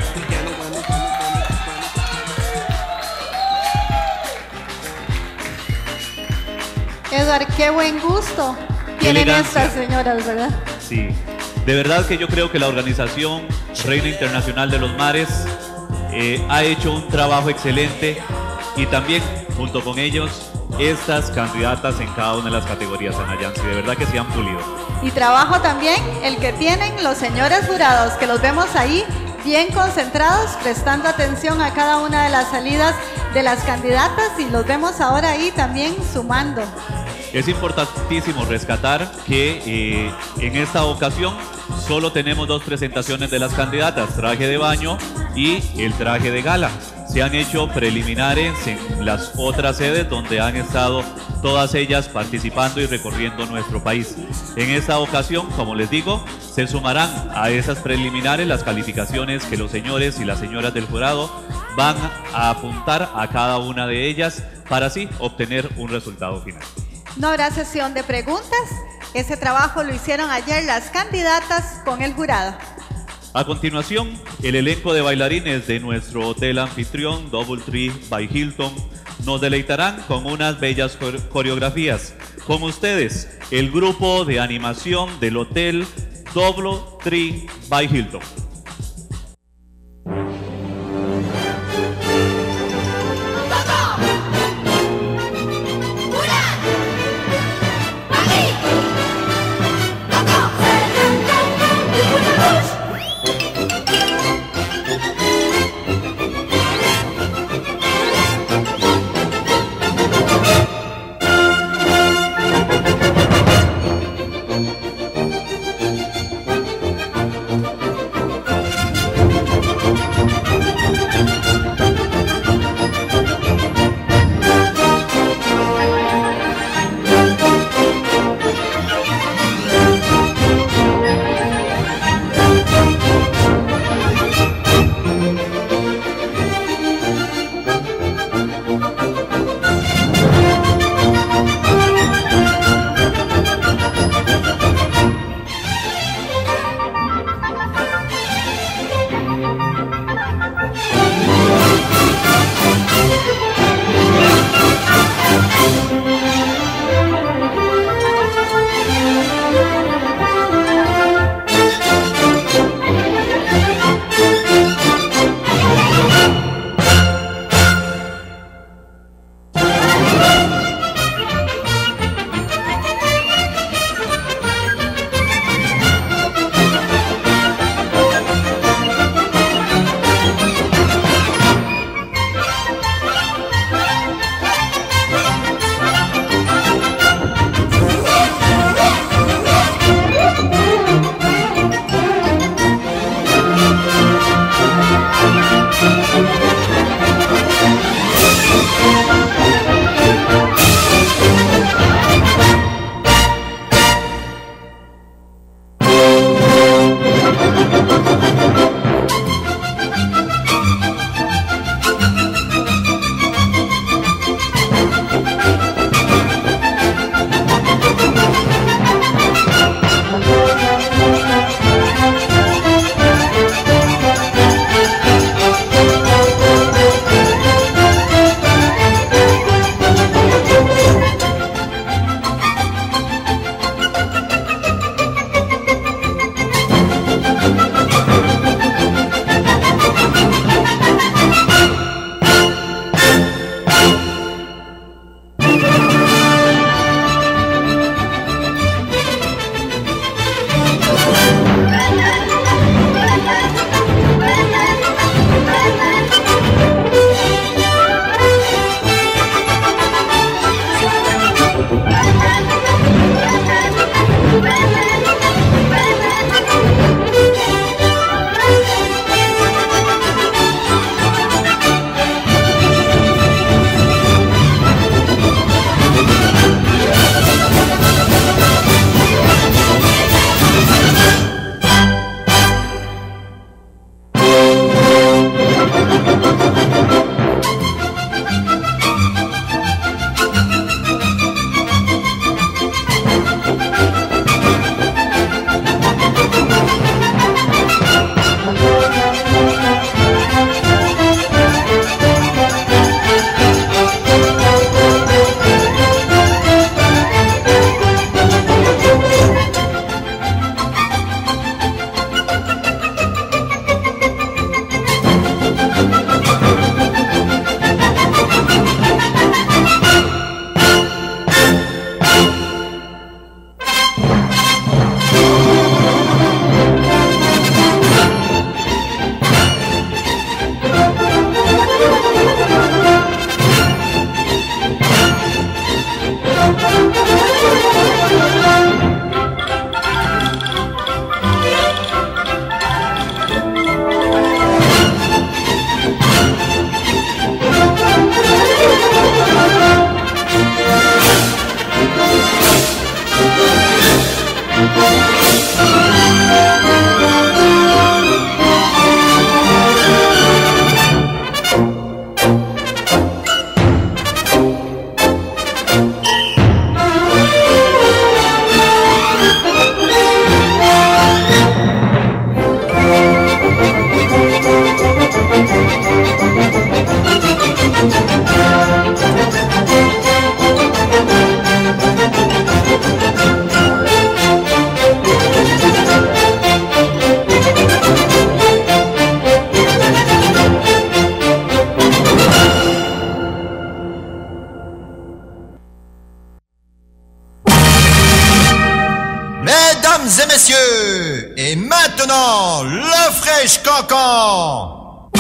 Edward, qué buen gusto tienen estas señoras, ¿verdad? Sí, de verdad que yo creo que la organización Reina Internacional de los Mares ha hecho un trabajo excelente y también junto con ellos estas candidatas en cada una de las categorías, Ana Yancy, de verdad que se han pulido. Y trabajo también el que tienen los señores jurados, que los vemos ahí bien concentrados, prestando atención a cada una de las salidas de las candidatas y los vemos ahora ahí también sumando. Es importantísimo rescatar que en esta ocasión solo tenemos 2 presentaciones de las candidatas, traje de baño y el traje de gala. Se han hecho preliminares en las otras sedes donde han estado todas ellas participando y recorriendo nuestro país. En esta ocasión, como les digo, se sumarán a esas preliminares las calificaciones que los señores y las señoras del jurado van a apuntar a cada una de ellas para así obtener un resultado final. No habrá sesión de preguntas. Ese trabajo lo hicieron ayer las candidatas con el jurado. A continuación, el elenco de bailarines de nuestro hotel anfitrión DoubleTree by Hilton nos deleitarán con unas bellas coreografías. Con ustedes, el grupo de animación del hotel DoubleTree by Hilton. Mesdames et messieurs, et maintenant, le Fraîche Cancan.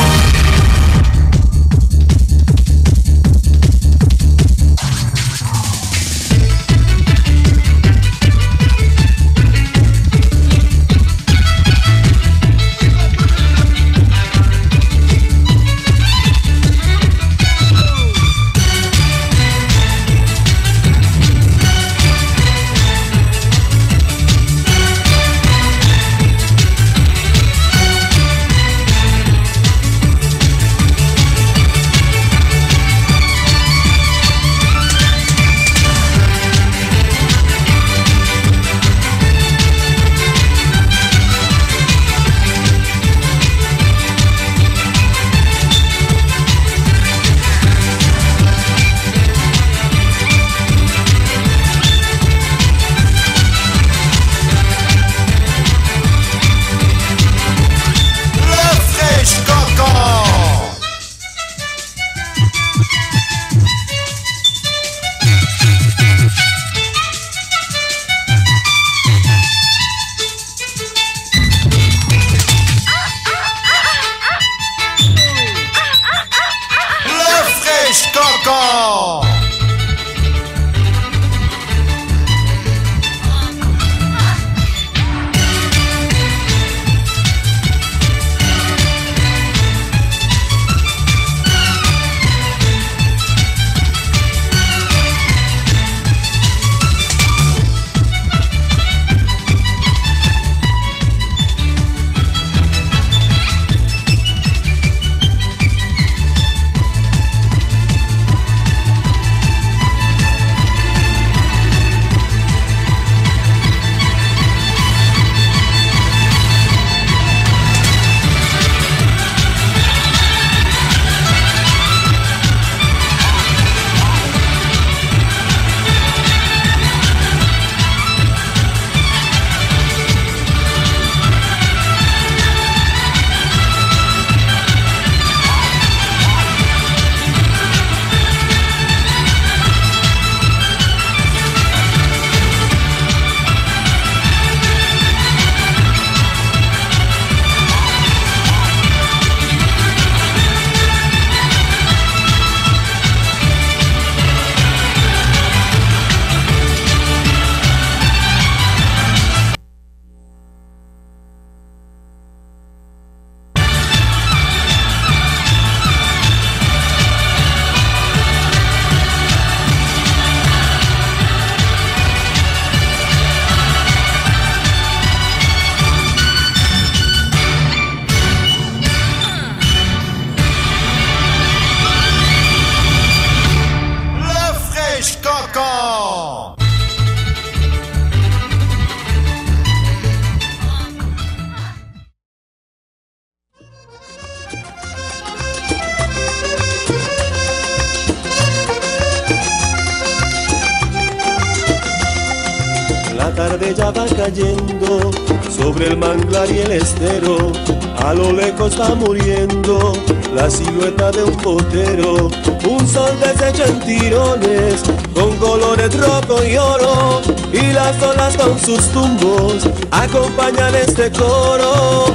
tarde ya va cayendo sobre el manglar y el estero. A lo lejos va muriendo la silueta de un potero. Un sol deshecho en tirones con colores rojo y oro, y las olas con sus tumbos acompañan este coro.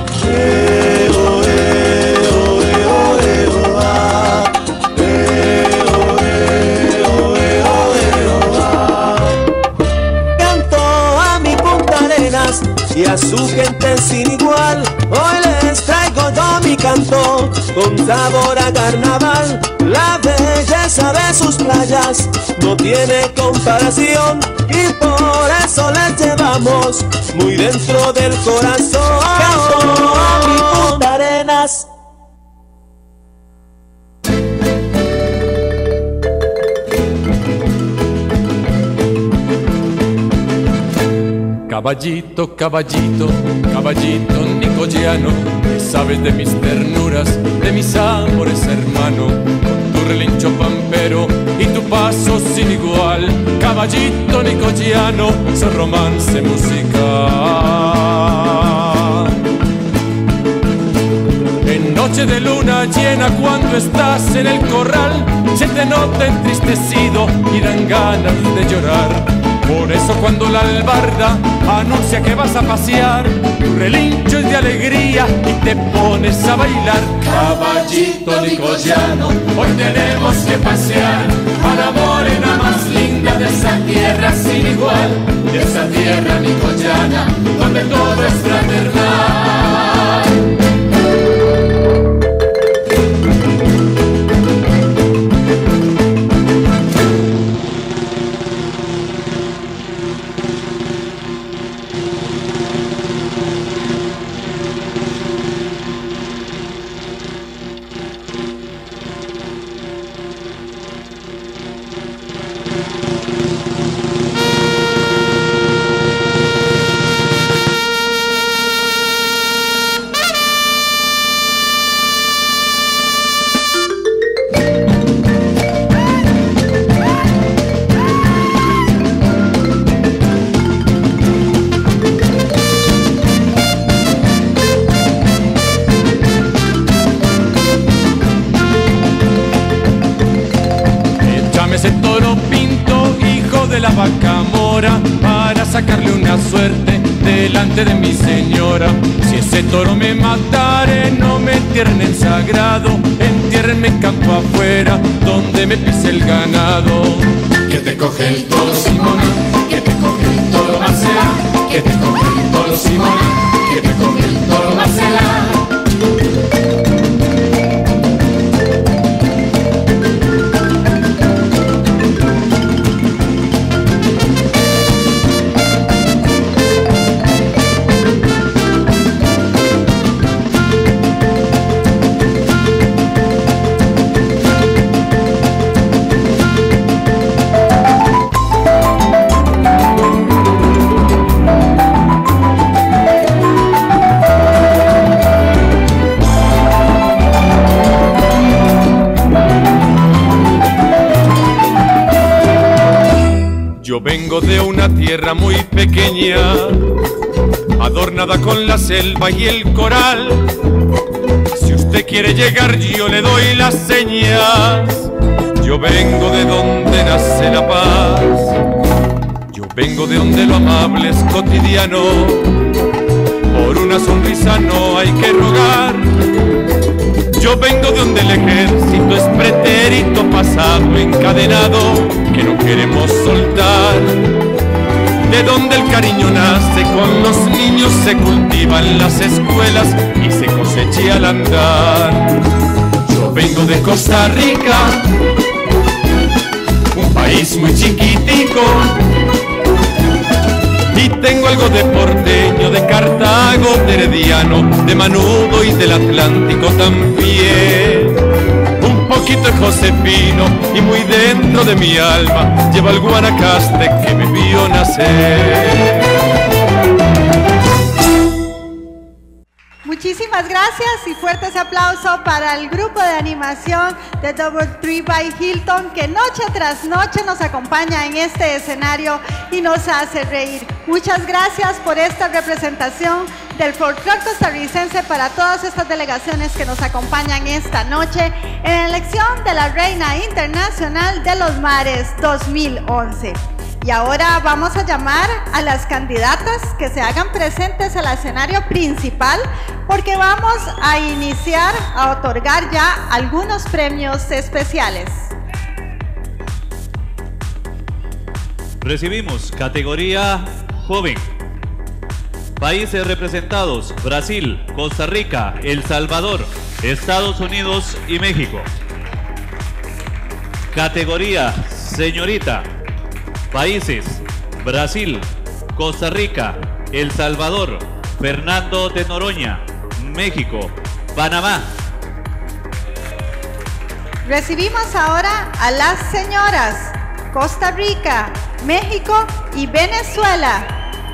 y a su gente sin igual. Hoy les traigo yo mi canto con sabor a carnaval. La belleza de sus playas no tiene comparación y por eso les llevamos muy dentro del corazón. Canto a mi Punta Arenas. Caballito, caballito, caballito nicoyano, que sabes de mis ternuras, de mis amores, hermano, con tu relincho pampero y tu paso sin igual. Caballito nicoyano, su romance musical. En noche de luna llena, cuando estás en el corral, se te nota entristecido y dan ganas de llorar. Por eso cuando la albarda anuncia que vas a pasear, tu relincho es de alegría y te pones a bailar. Caballito nicoyano, hoy tenemos que pasear a la morena más linda de esa tierra sin igual, de esa tierra nicoyana, donde todo es fraternal. Ese toro pinto, hijo de la vaca mora, para sacarle una suerte delante de mi señora. Si ese toro me matare, no me entierren en sagrado, entiérrenme en campo afuera, donde me pise el ganado. Que te coge el toro, Simona, que te coge el toro, Marcela, que te coge el toro, Simona, que te coge el toro, Marcela. Yo vengo de una tierra muy pequeña, adornada con la selva y el coral. Si usted quiere llegar, yo le doy las señas. Yo vengo de donde nace la paz. Yo vengo de donde lo amable es cotidiano. Por una sonrisa no hay que rogar. Yo vengo de donde el ejército es pretérito pasado, encadenado, que no queremos soltar. De donde el cariño nace, con los niños se cultiva en las escuelas y se cosecha al andar. Yo vengo de Costa Rica, un país muy chiquitico, y tengo algo de porteño, de Cartago, de Herediano, de Manudo y del Atlántico también. Un poquito de Josefino y muy dentro de mi alma llevo al Guanacaste que me vio nacer. Muchísimas gracias y fuerte ese aplauso para el grupo de animación de Double Tree by Hilton, que noche tras noche nos acompaña en este escenario y nos hace reír. Muchas gracias por esta representación del folclore costarricense para todas estas delegaciones que nos acompañan esta noche en la elección de la Reina Internacional de los Mares 2011. Y ahora vamos a llamar a las candidatas que se hagan presentes al escenario principal, porque vamos a iniciar a otorgar ya algunos premios especiales. Recibimos categoría joven, Países representados: Brasil, Costa Rica, El Salvador, Estados Unidos y México. Categoría señorita. Países: Brasil, Costa Rica, El Salvador, Fernando de Noroña, México, Panamá. Recibimos ahora a las señoras Costa Rica, México y Venezuela.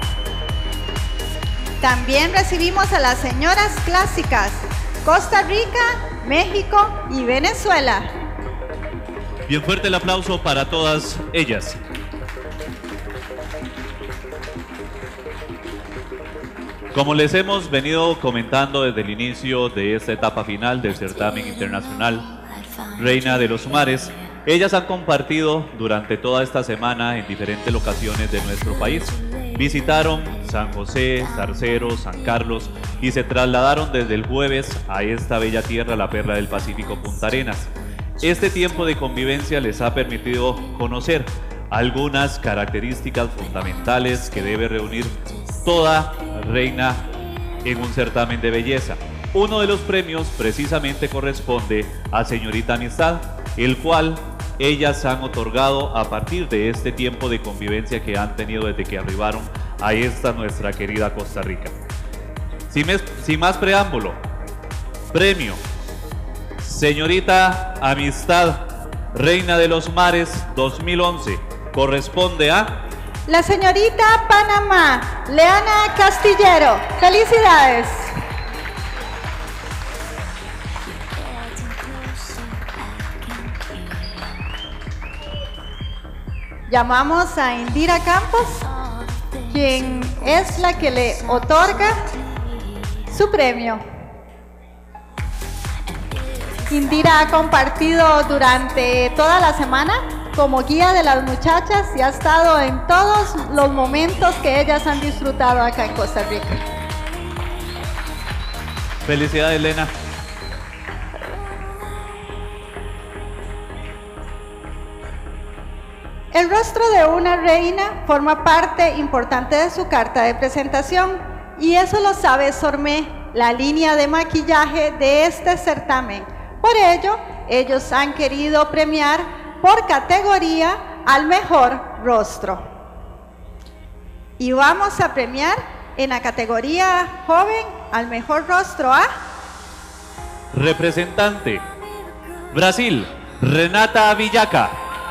También recibimos a las señoras clásicas Costa Rica, México y Venezuela. Bien fuerte el aplauso para todas ellas. Como les hemos venido comentando desde el inicio de esta etapa final del certamen internacional Reina de los Mares, ellas han compartido durante toda esta semana en diferentes locaciones de nuestro país. Visitaron San José, Zarcero, San Carlos y se trasladaron desde el jueves a esta bella tierra, la perla del Pacífico, Punta Arenas. Este tiempo de convivencia les ha permitido conocer algunas características fundamentales que debe reunir toda reina en un certamen de belleza. Uno de los premios precisamente corresponde a Señorita Amistad, el cual ellas han otorgado a partir de este tiempo de convivencia que han tenido desde que arribaron a esta nuestra querida Costa Rica. Sin más preámbulo, premio Señorita Amistad, Reina de los Mares 2011, corresponde a la señorita Panamá, Leana Castillero. ¡Felicidades! Llamamos a Indira Campos, quien es la que le otorga su premio. Indira ha compartido durante toda la semana como guía de las muchachas y ha estado en todos los momentos que ellas han disfrutado acá en Costa Rica. Felicidades, Elena. El rostro de una reina forma parte importante de su carta de presentación y eso lo sabe Sormé, la línea de maquillaje de este certamen. Por ello, ellos han querido premiar por categoría al mejor rostro. Y vamos a premiar en la categoría joven al mejor rostro a representante Brasil, Renata Villaca.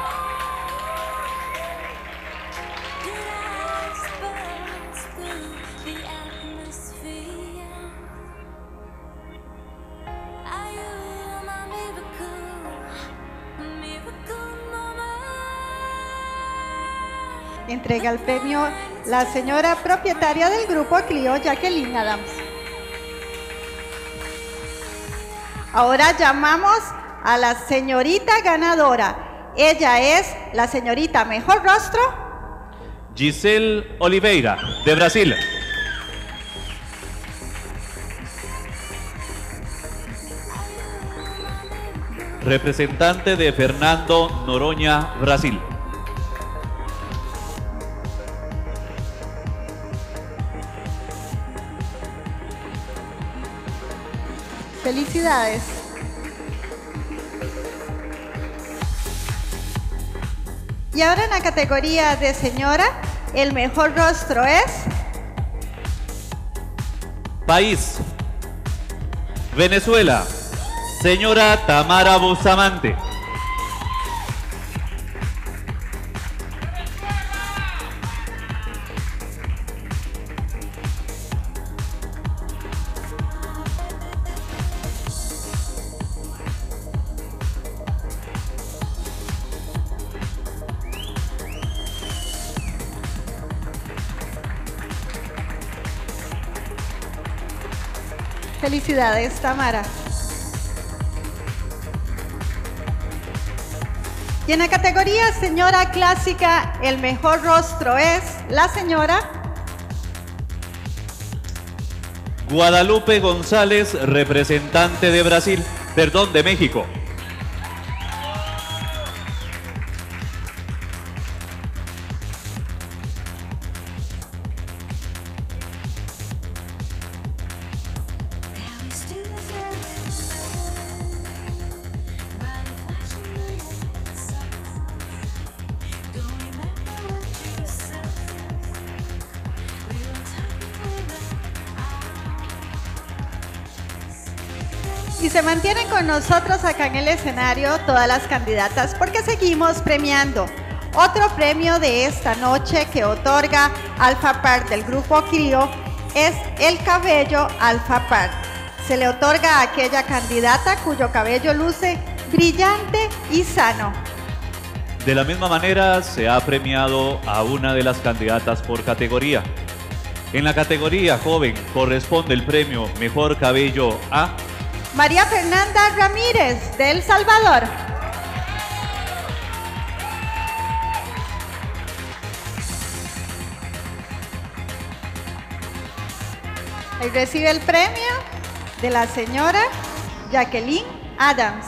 Entrega el premio la señora propietaria del grupo Clio, Jacqueline Adams. Ahora llamamos a la señorita ganadora. Ella es la señorita Mejor Rostro, Giselle Oliveira, de Brasil. Representante de Fernando Noroña, Brasil. Felicidades. Y ahora en la categoría de señora, el mejor rostro es país: Venezuela, señora Tamara Bustamante. Felicidades, Tamara. Y en la categoría señora clásica, el mejor rostro es la señora Guadalupe González, representante de Brasil, perdón, de México. Y se mantienen con nosotros acá en el escenario todas las candidatas porque seguimos premiando. Otro premio de esta noche que otorga Alpha Part del Grupo CRIO es el cabello Alpha Part. Se le otorga a aquella candidata cuyo cabello luce brillante y sano. De la misma manera se ha premiado a una de las candidatas por categoría. En la categoría joven corresponde el premio Mejor Cabello a María Fernanda Ramírez de El Salvador. Y recibe el premio de la señora Jacqueline Adams.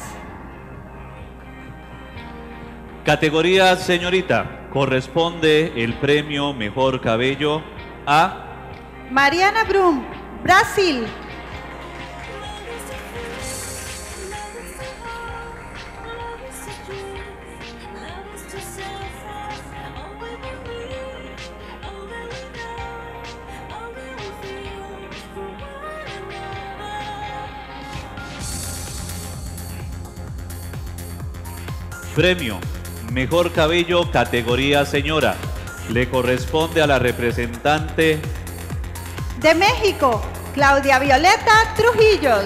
Categoría señorita, corresponde el premio Mejor Cabello a Mariana Brum, Brasil. Premio Mejor Cabello categoría señora. Le corresponde a la representante de México, Claudia Violeta Trujillos.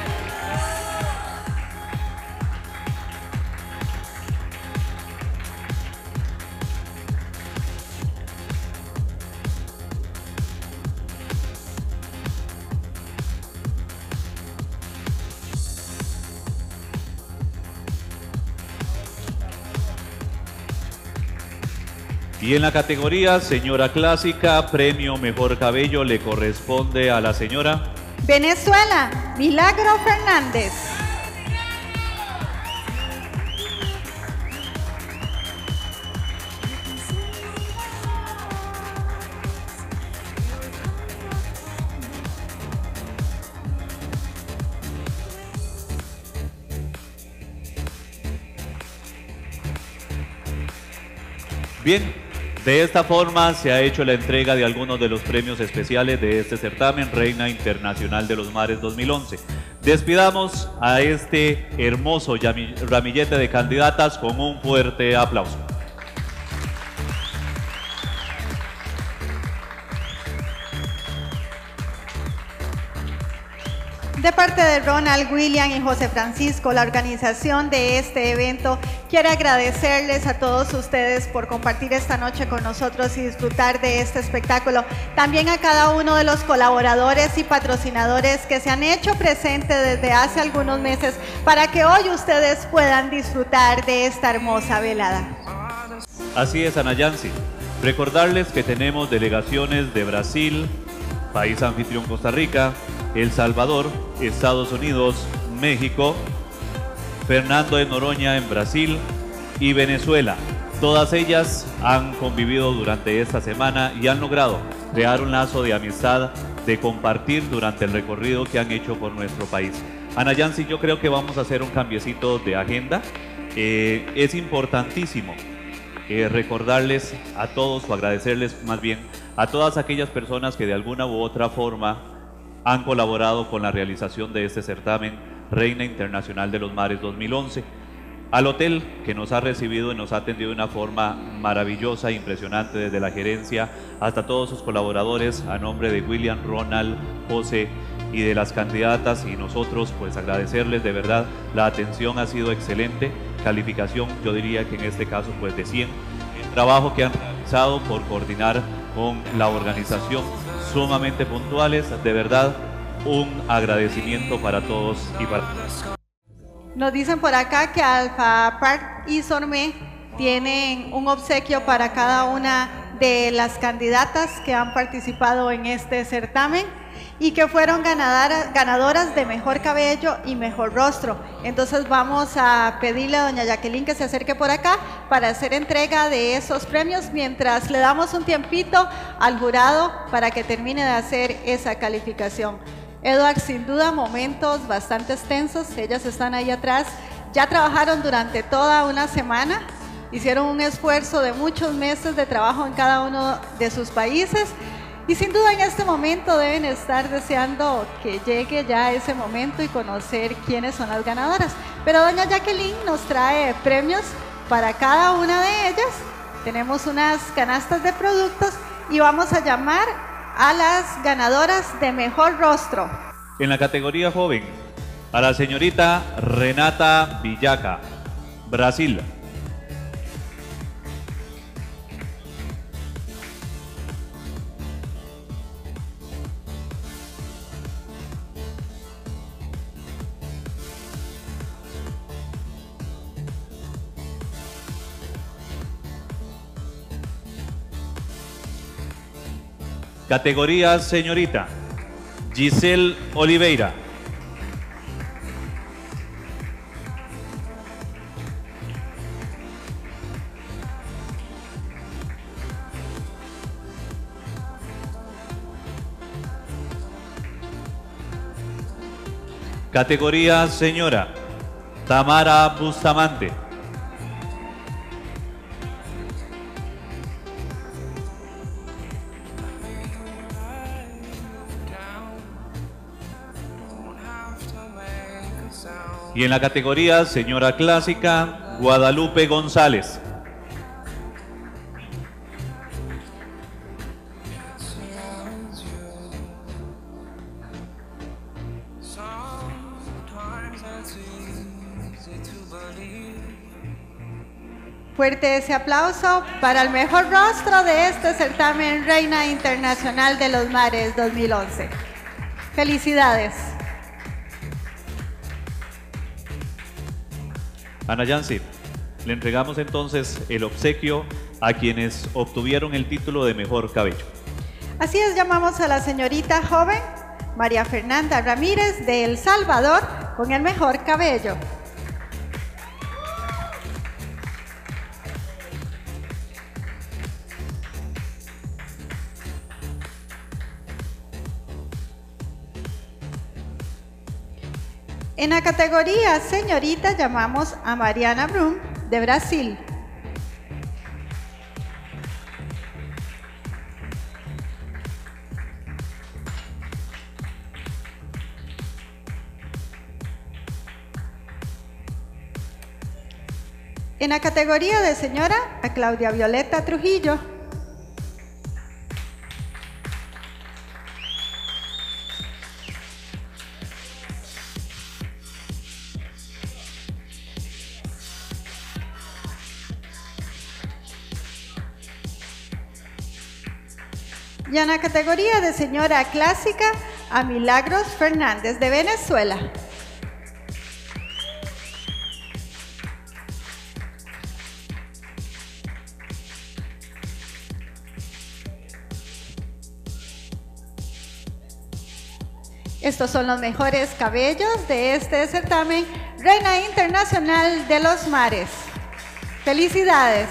Y en la categoría señora clásica, premio Mejor Cabello le corresponde a la señora Venezuela, Milagro Fernández. Bien. De esta forma se ha hecho la entrega de algunos de los premios especiales de este certamen Reina Internacional de los Mares 2011. Despidamos a este hermoso ramillete de candidatas con un fuerte aplauso. De parte de Ronald, William y José Francisco, la organización de este evento quiere agradecerles a todos ustedes por compartir esta noche con nosotros y disfrutar de este espectáculo. También a cada uno de los colaboradores y patrocinadores que se han hecho presentes desde hace algunos meses para que hoy ustedes puedan disfrutar de esta hermosa velada. Así es, Ana Yancy. Recordarles que tenemos delegaciones de Brasil, país anfitrión Costa Rica, El Salvador, Estados Unidos, México, Fernando de Noroña en Brasil y Venezuela. Todas ellas han convivido durante esta semana y han logrado crear un lazo de amistad, de compartir durante el recorrido que han hecho por nuestro país. Ana Yancy, yo creo que vamos a hacer un cambiecito de agenda. Es importantísimo recordarles a todos o agradecerles más bien a todas aquellas personas que de alguna u otra forma han colaborado con la realización de este certamen Reina Internacional de los Mares 2011. Al hotel que nos ha recibido y nos ha atendido de una forma maravillosa e impresionante desde la gerencia hasta todos sus colaboradores, a nombre de William, Ronald, José y de las candidatas y nosotros, pues agradecerles de verdad. La atención ha sido excelente, calificación yo diría que en este caso pues de 100. El trabajo que han realizado por coordinar con la organización, sumamente puntuales, de verdad un agradecimiento para todos y para todos. Nos dicen por acá que Alpha Part y Sormé tienen un obsequio para cada una de las candidatas que han participado en este certamen y que fueron ganadoras de Mejor Cabello y Mejor Rostro. Entonces vamos a pedirle a doña Jacqueline que se acerque por acá para hacer entrega de esos premios mientras le damos un tiempito al jurado para que termine de hacer esa calificación. Edward, sin duda momentos bastante extensos, ellas están ahí atrás, ya trabajaron durante toda una semana, hicieron un esfuerzo de muchos meses de trabajo en cada uno de sus países Y sin duda en este momento deben estar deseando que llegue ya ese momento y conocer quiénes son las ganadoras. Pero doña Jacqueline nos trae premios para cada una de ellas. Tenemos unas canastas de productos y vamos a llamar a las ganadoras de mejor rostro. En la categoría joven, a la señorita Renata Villaca, Brasil. Categoría señorita, Giselle Oliveira. Categoría señora, Tamara Bustamante. Y en la categoría señora clásica, Guadalupe González. Fuerte ese aplauso para el mejor rostro de este certamen Reina Internacional de los Mares 2011. Felicidades. Ana Yancy, le entregamos entonces el obsequio a quienes obtuvieron el título de mejor cabello. Así es, llamamos a la señorita joven María Fernanda Ramírez de El Salvador con el mejor cabello. En la categoría señorita llamamos a Mariana Brum de Brasil. En la categoría de señora a Claudia Violeta Trujillo. Y en la categoría de señora clásica, a Milagros Fernández de Venezuela. Estos son los mejores cabellos de este certamen Reina Internacional de los Mares. ¡Felicidades!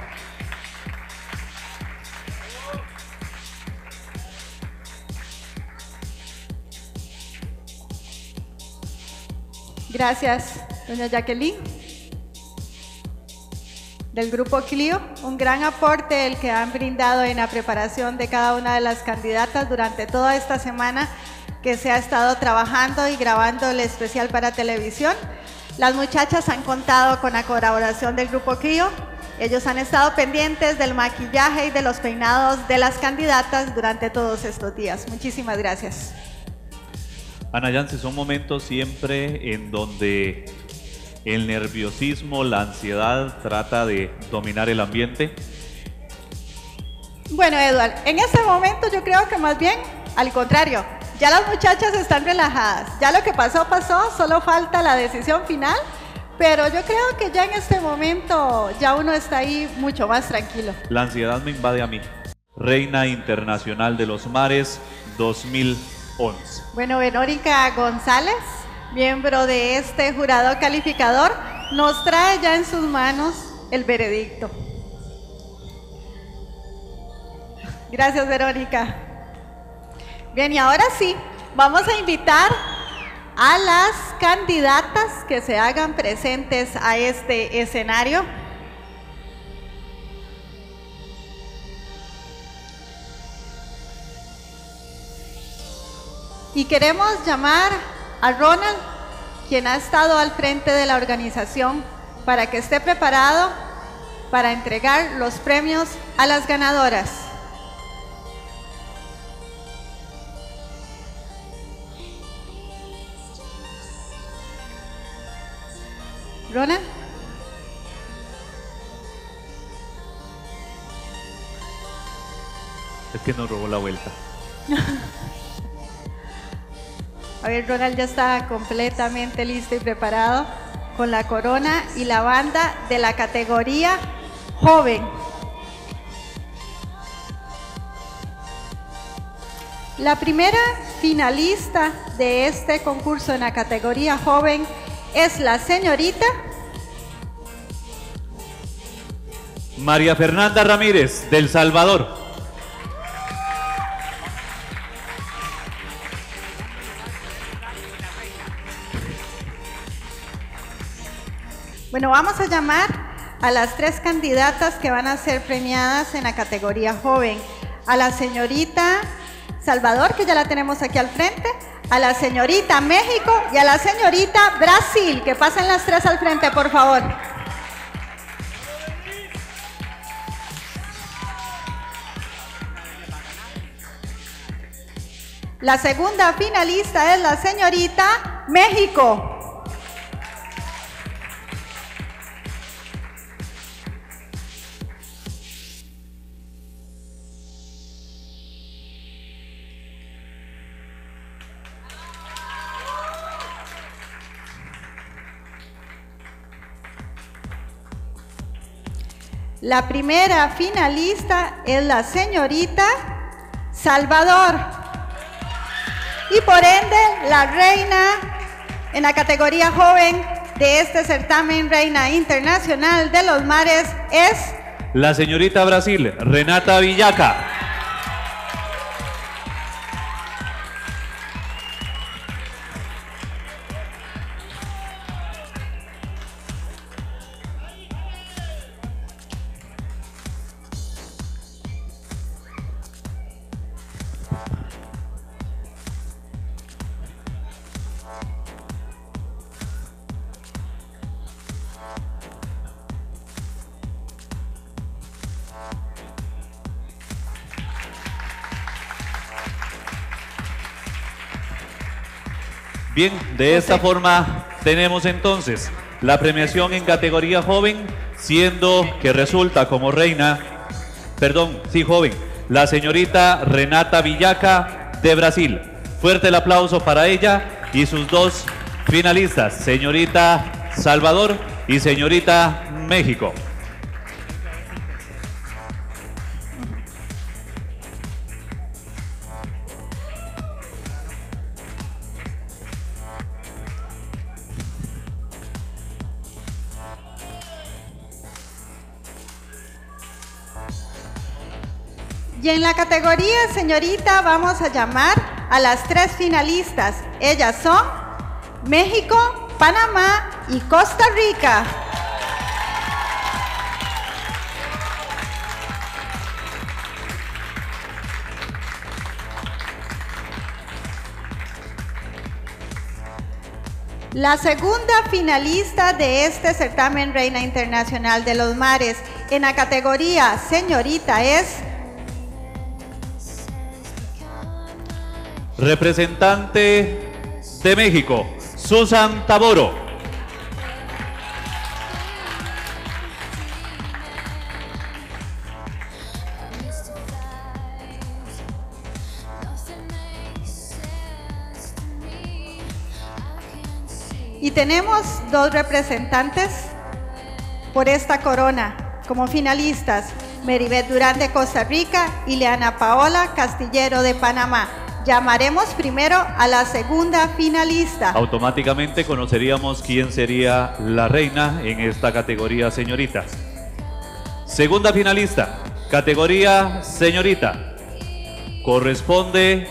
Gracias, doña Jacqueline. Del Grupo Clio, un gran aporte el que han brindado en la preparación de cada una de las candidatas durante toda esta semana que se ha estado trabajando y grabando el especial para televisión. Las muchachas han contado con la colaboración del Grupo Clio. Ellos han estado pendientes del maquillaje y de los peinados de las candidatas durante todos estos días. Muchísimas gracias. Ana Yancy, son momentos siempre en donde el nerviosismo, la ansiedad trata de dominar el ambiente. Bueno, Eduard, en este momento yo creo que más bien al contrario, ya las muchachas están relajadas, ya lo que pasó, pasó, solo falta la decisión final, pero yo creo que ya en este momento ya uno está ahí mucho más tranquilo. La ansiedad me invade a mí. Reina Internacional de los Mares 2011. Bueno, Verónica González, miembro de este jurado calificador, nos trae ya en sus manos el veredicto. Gracias, Verónica. Bien, y ahora sí, vamos a invitar a las candidatas que se hagan presentes a este escenario. Y queremos llamar a Ronald, quien ha estado al frente de la organización, para que esté preparado para entregar los premios a las ganadoras. Ronald. Es que nos robó la vuelta. A ver, Ronald ya está completamente listo y preparado con la corona y la banda de la categoría joven. La primera finalista de este concurso en la categoría joven es la señorita María Fernanda Ramírez, del Salvador. Bueno, vamos a llamar a las 3 candidatas que van a ser premiadas en la categoría joven. A la señorita Salvador, que ya la tenemos aquí al frente, a la señorita México y a la señorita Brasil, que pasen las 3 al frente, por favor. La segunda finalista es la señorita México. La primera finalista es la señorita Salvador. Y por ende, la reina en la categoría joven de este certamen, Reina Internacional de los Mares, es la señorita Brasil, Renata Villaca. Bien, de esta forma tenemos entonces la premiación en categoría joven, siendo que resulta como reina, joven, la señorita Renata Villaca de Brasil. Fuerte el aplauso para ella y sus 2 finalistas, señorita Salvador y señorita México. Y en la categoría señorita vamos a llamar a las 3 finalistas. Ellas son México, Panamá y Costa Rica. La segunda finalista de este certamen Reina Internacional de los Mares en la categoría señorita es representante de México, Susan Taboro. Y tenemos 2 representantes por esta corona como finalistas, Meribeth Durán de Costa Rica y Leana Paola Castillero de Panamá. Llamaremos primero a la segunda finalista. Automáticamente conoceríamos quién sería la reina en esta categoría señorita. Segunda finalista, categoría señorita. Corresponde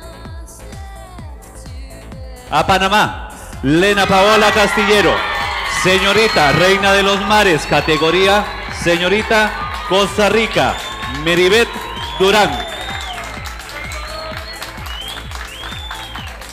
a Panamá, Lena Paola Castillero. Señorita, Reina de los Mares, categoría señorita, Costa Rica, Meribeth Durán.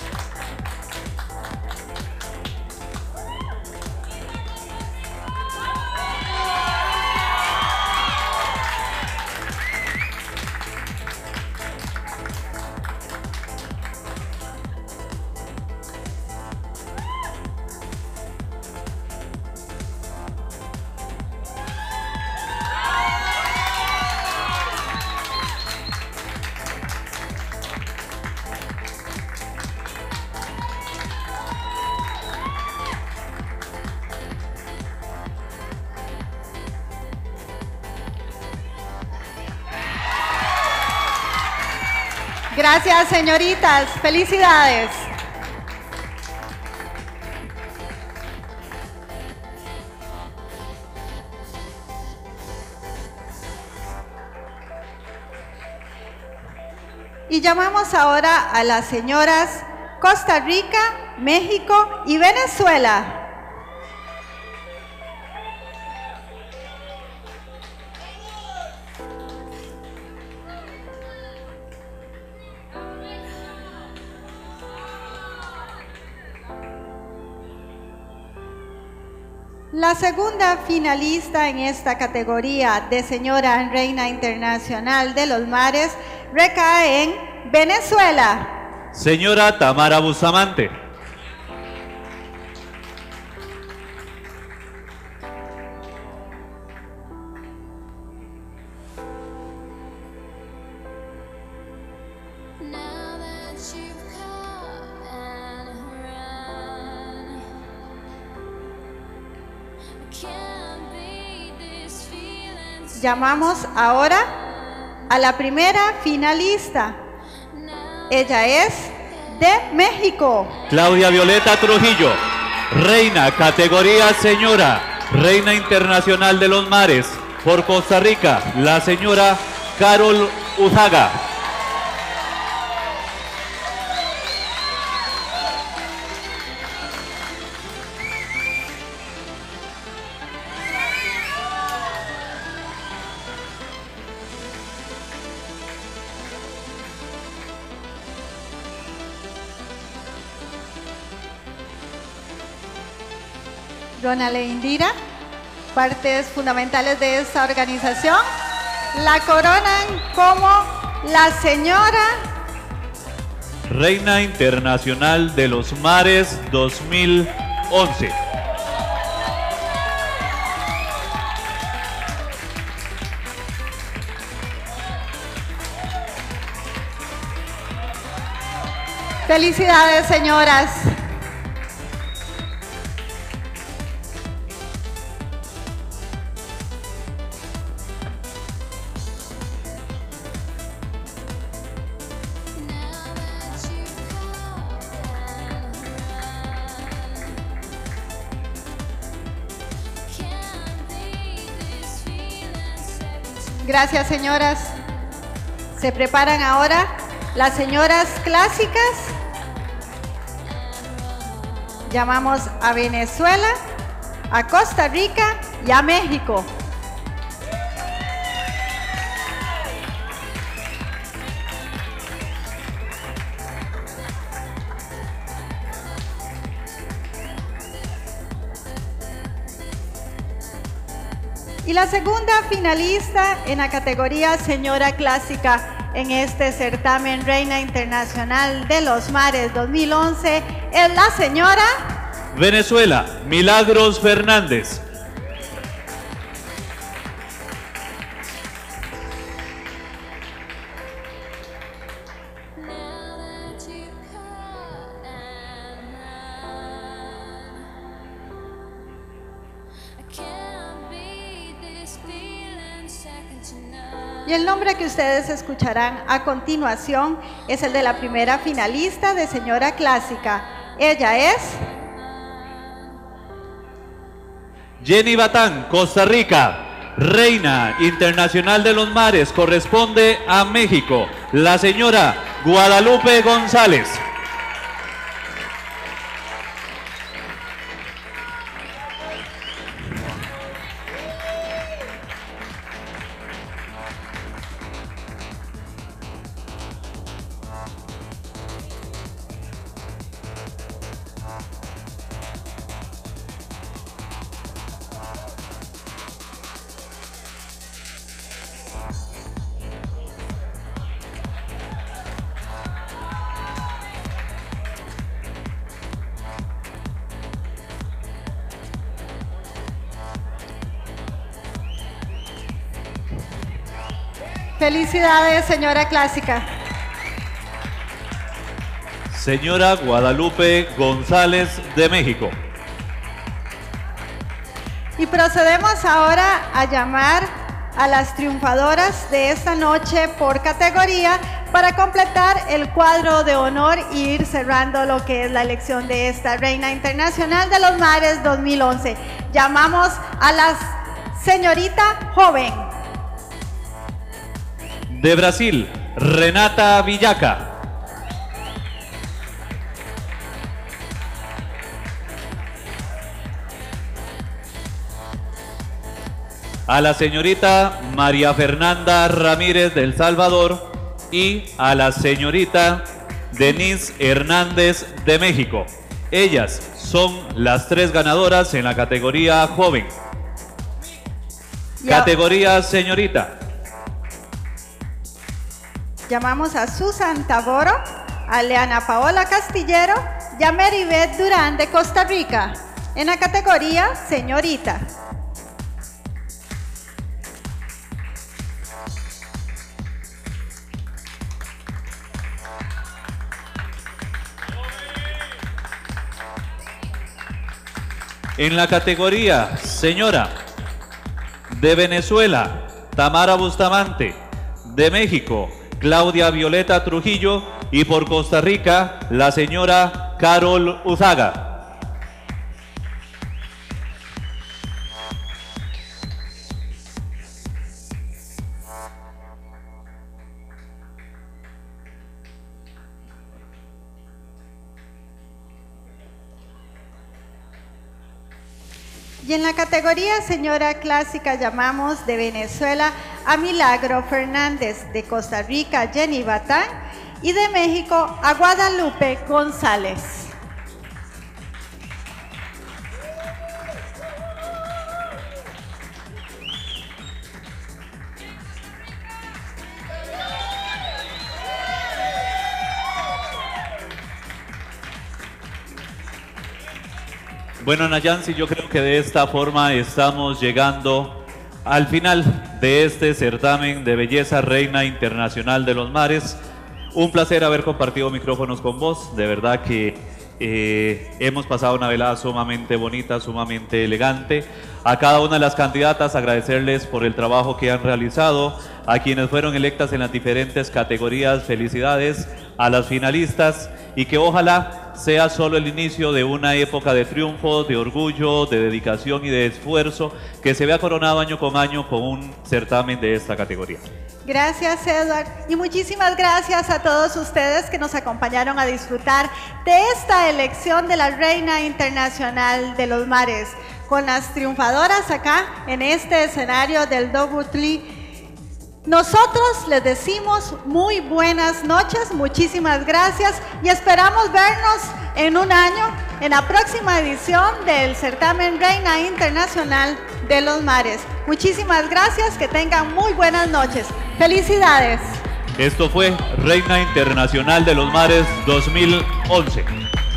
Gracias, señoritas. Felicidades. Y llamamos ahora a las señoras Costa Rica, México y Venezuela. La segunda finalista en esta categoría de señora reina internacional de los mares recae en Venezuela. Señora Tamara Bustamante. Llamamos ahora a la primera finalista. Ella es de México. Claudia Violeta Trujillo, reina, categoría señora, reina internacional de los mares. Por Costa Rica, la señora Carol Uzaga. Ronald e Indira, partes fundamentales de esta organización, la coronan como la señora Reina Internacional de los Mares 2011. Felicidades, señoras. Gracias, señoras. Se preparan ahora las señoras clásicas. Llamamos a Venezuela, a Costa Rica y a México. Y la segunda finalista en la categoría Señora Clásica en este certamen Reina Internacional de los Mares 2011 es la señora Venezuela, Milagros Fernández. Y el nombre que ustedes escucharán a continuación es el de la primera finalista de Señora Clásica. Ella es Jenny Batán, Costa Rica, Reina Internacional de los Mares, corresponde a México, la señora Guadalupe González. Felicidades, Señora Clásica. Señora Guadalupe González de México. Y procedemos ahora a llamar a las triunfadoras de esta noche por categoría para completar el cuadro de honor y ir cerrando lo que es la elección de esta Reina Internacional de los Mares 2011. Llamamos a la señorita joven. De Brasil, Renata Villaca. A la señorita María Fernanda Ramírez de El Salvador y a la señorita Denise Hernández de México. Ellas son las 3 ganadoras en la categoría joven. Categoría señorita. Llamamos a Susan Taboro, a Leana Paola Castillero y a Meribeth Durán de Costa Rica. En la categoría señorita. En la categoría señora, de Venezuela, Tamara Bustamante, de México, Claudia Violeta Trujillo y por Costa Rica, la señora Carol Uzaga. Y en la categoría señora clásica llamamos de Venezuela a Milagro Fernández, de Costa Rica Jenny Batán y de México a Guadalupe González. Bueno, Nayansi, yo creo que de esta forma estamos llegando al final de este certamen de belleza Reina Internacional de los Mares. Un placer haber compartido micrófonos con vos. De verdad que hemos pasado una velada sumamente bonita, sumamente elegante. A cada una de las candidatas agradecerles por el trabajo que han realizado. A quienes fueron electas en las diferentes categorías, felicidades. A las finalistas y que ojalá sea solo el inicio de una época de triunfo, de orgullo, de dedicación y de esfuerzo que se vea coronado año con año con un certamen de esta categoría. Gracias, Edward, y muchísimas gracias a todos ustedes que nos acompañaron a disfrutar de esta elección de la Reina Internacional de los Mares, con las triunfadoras acá en este escenario del Doubutli. Nosotros les decimos muy buenas noches, muchísimas gracias y esperamos vernos en un año en la próxima edición del certamen Reina Internacional de los Mares. Muchísimas gracias, que tengan muy buenas noches. ¡Felicidades! Esto fue Reina Internacional de los Mares 2011.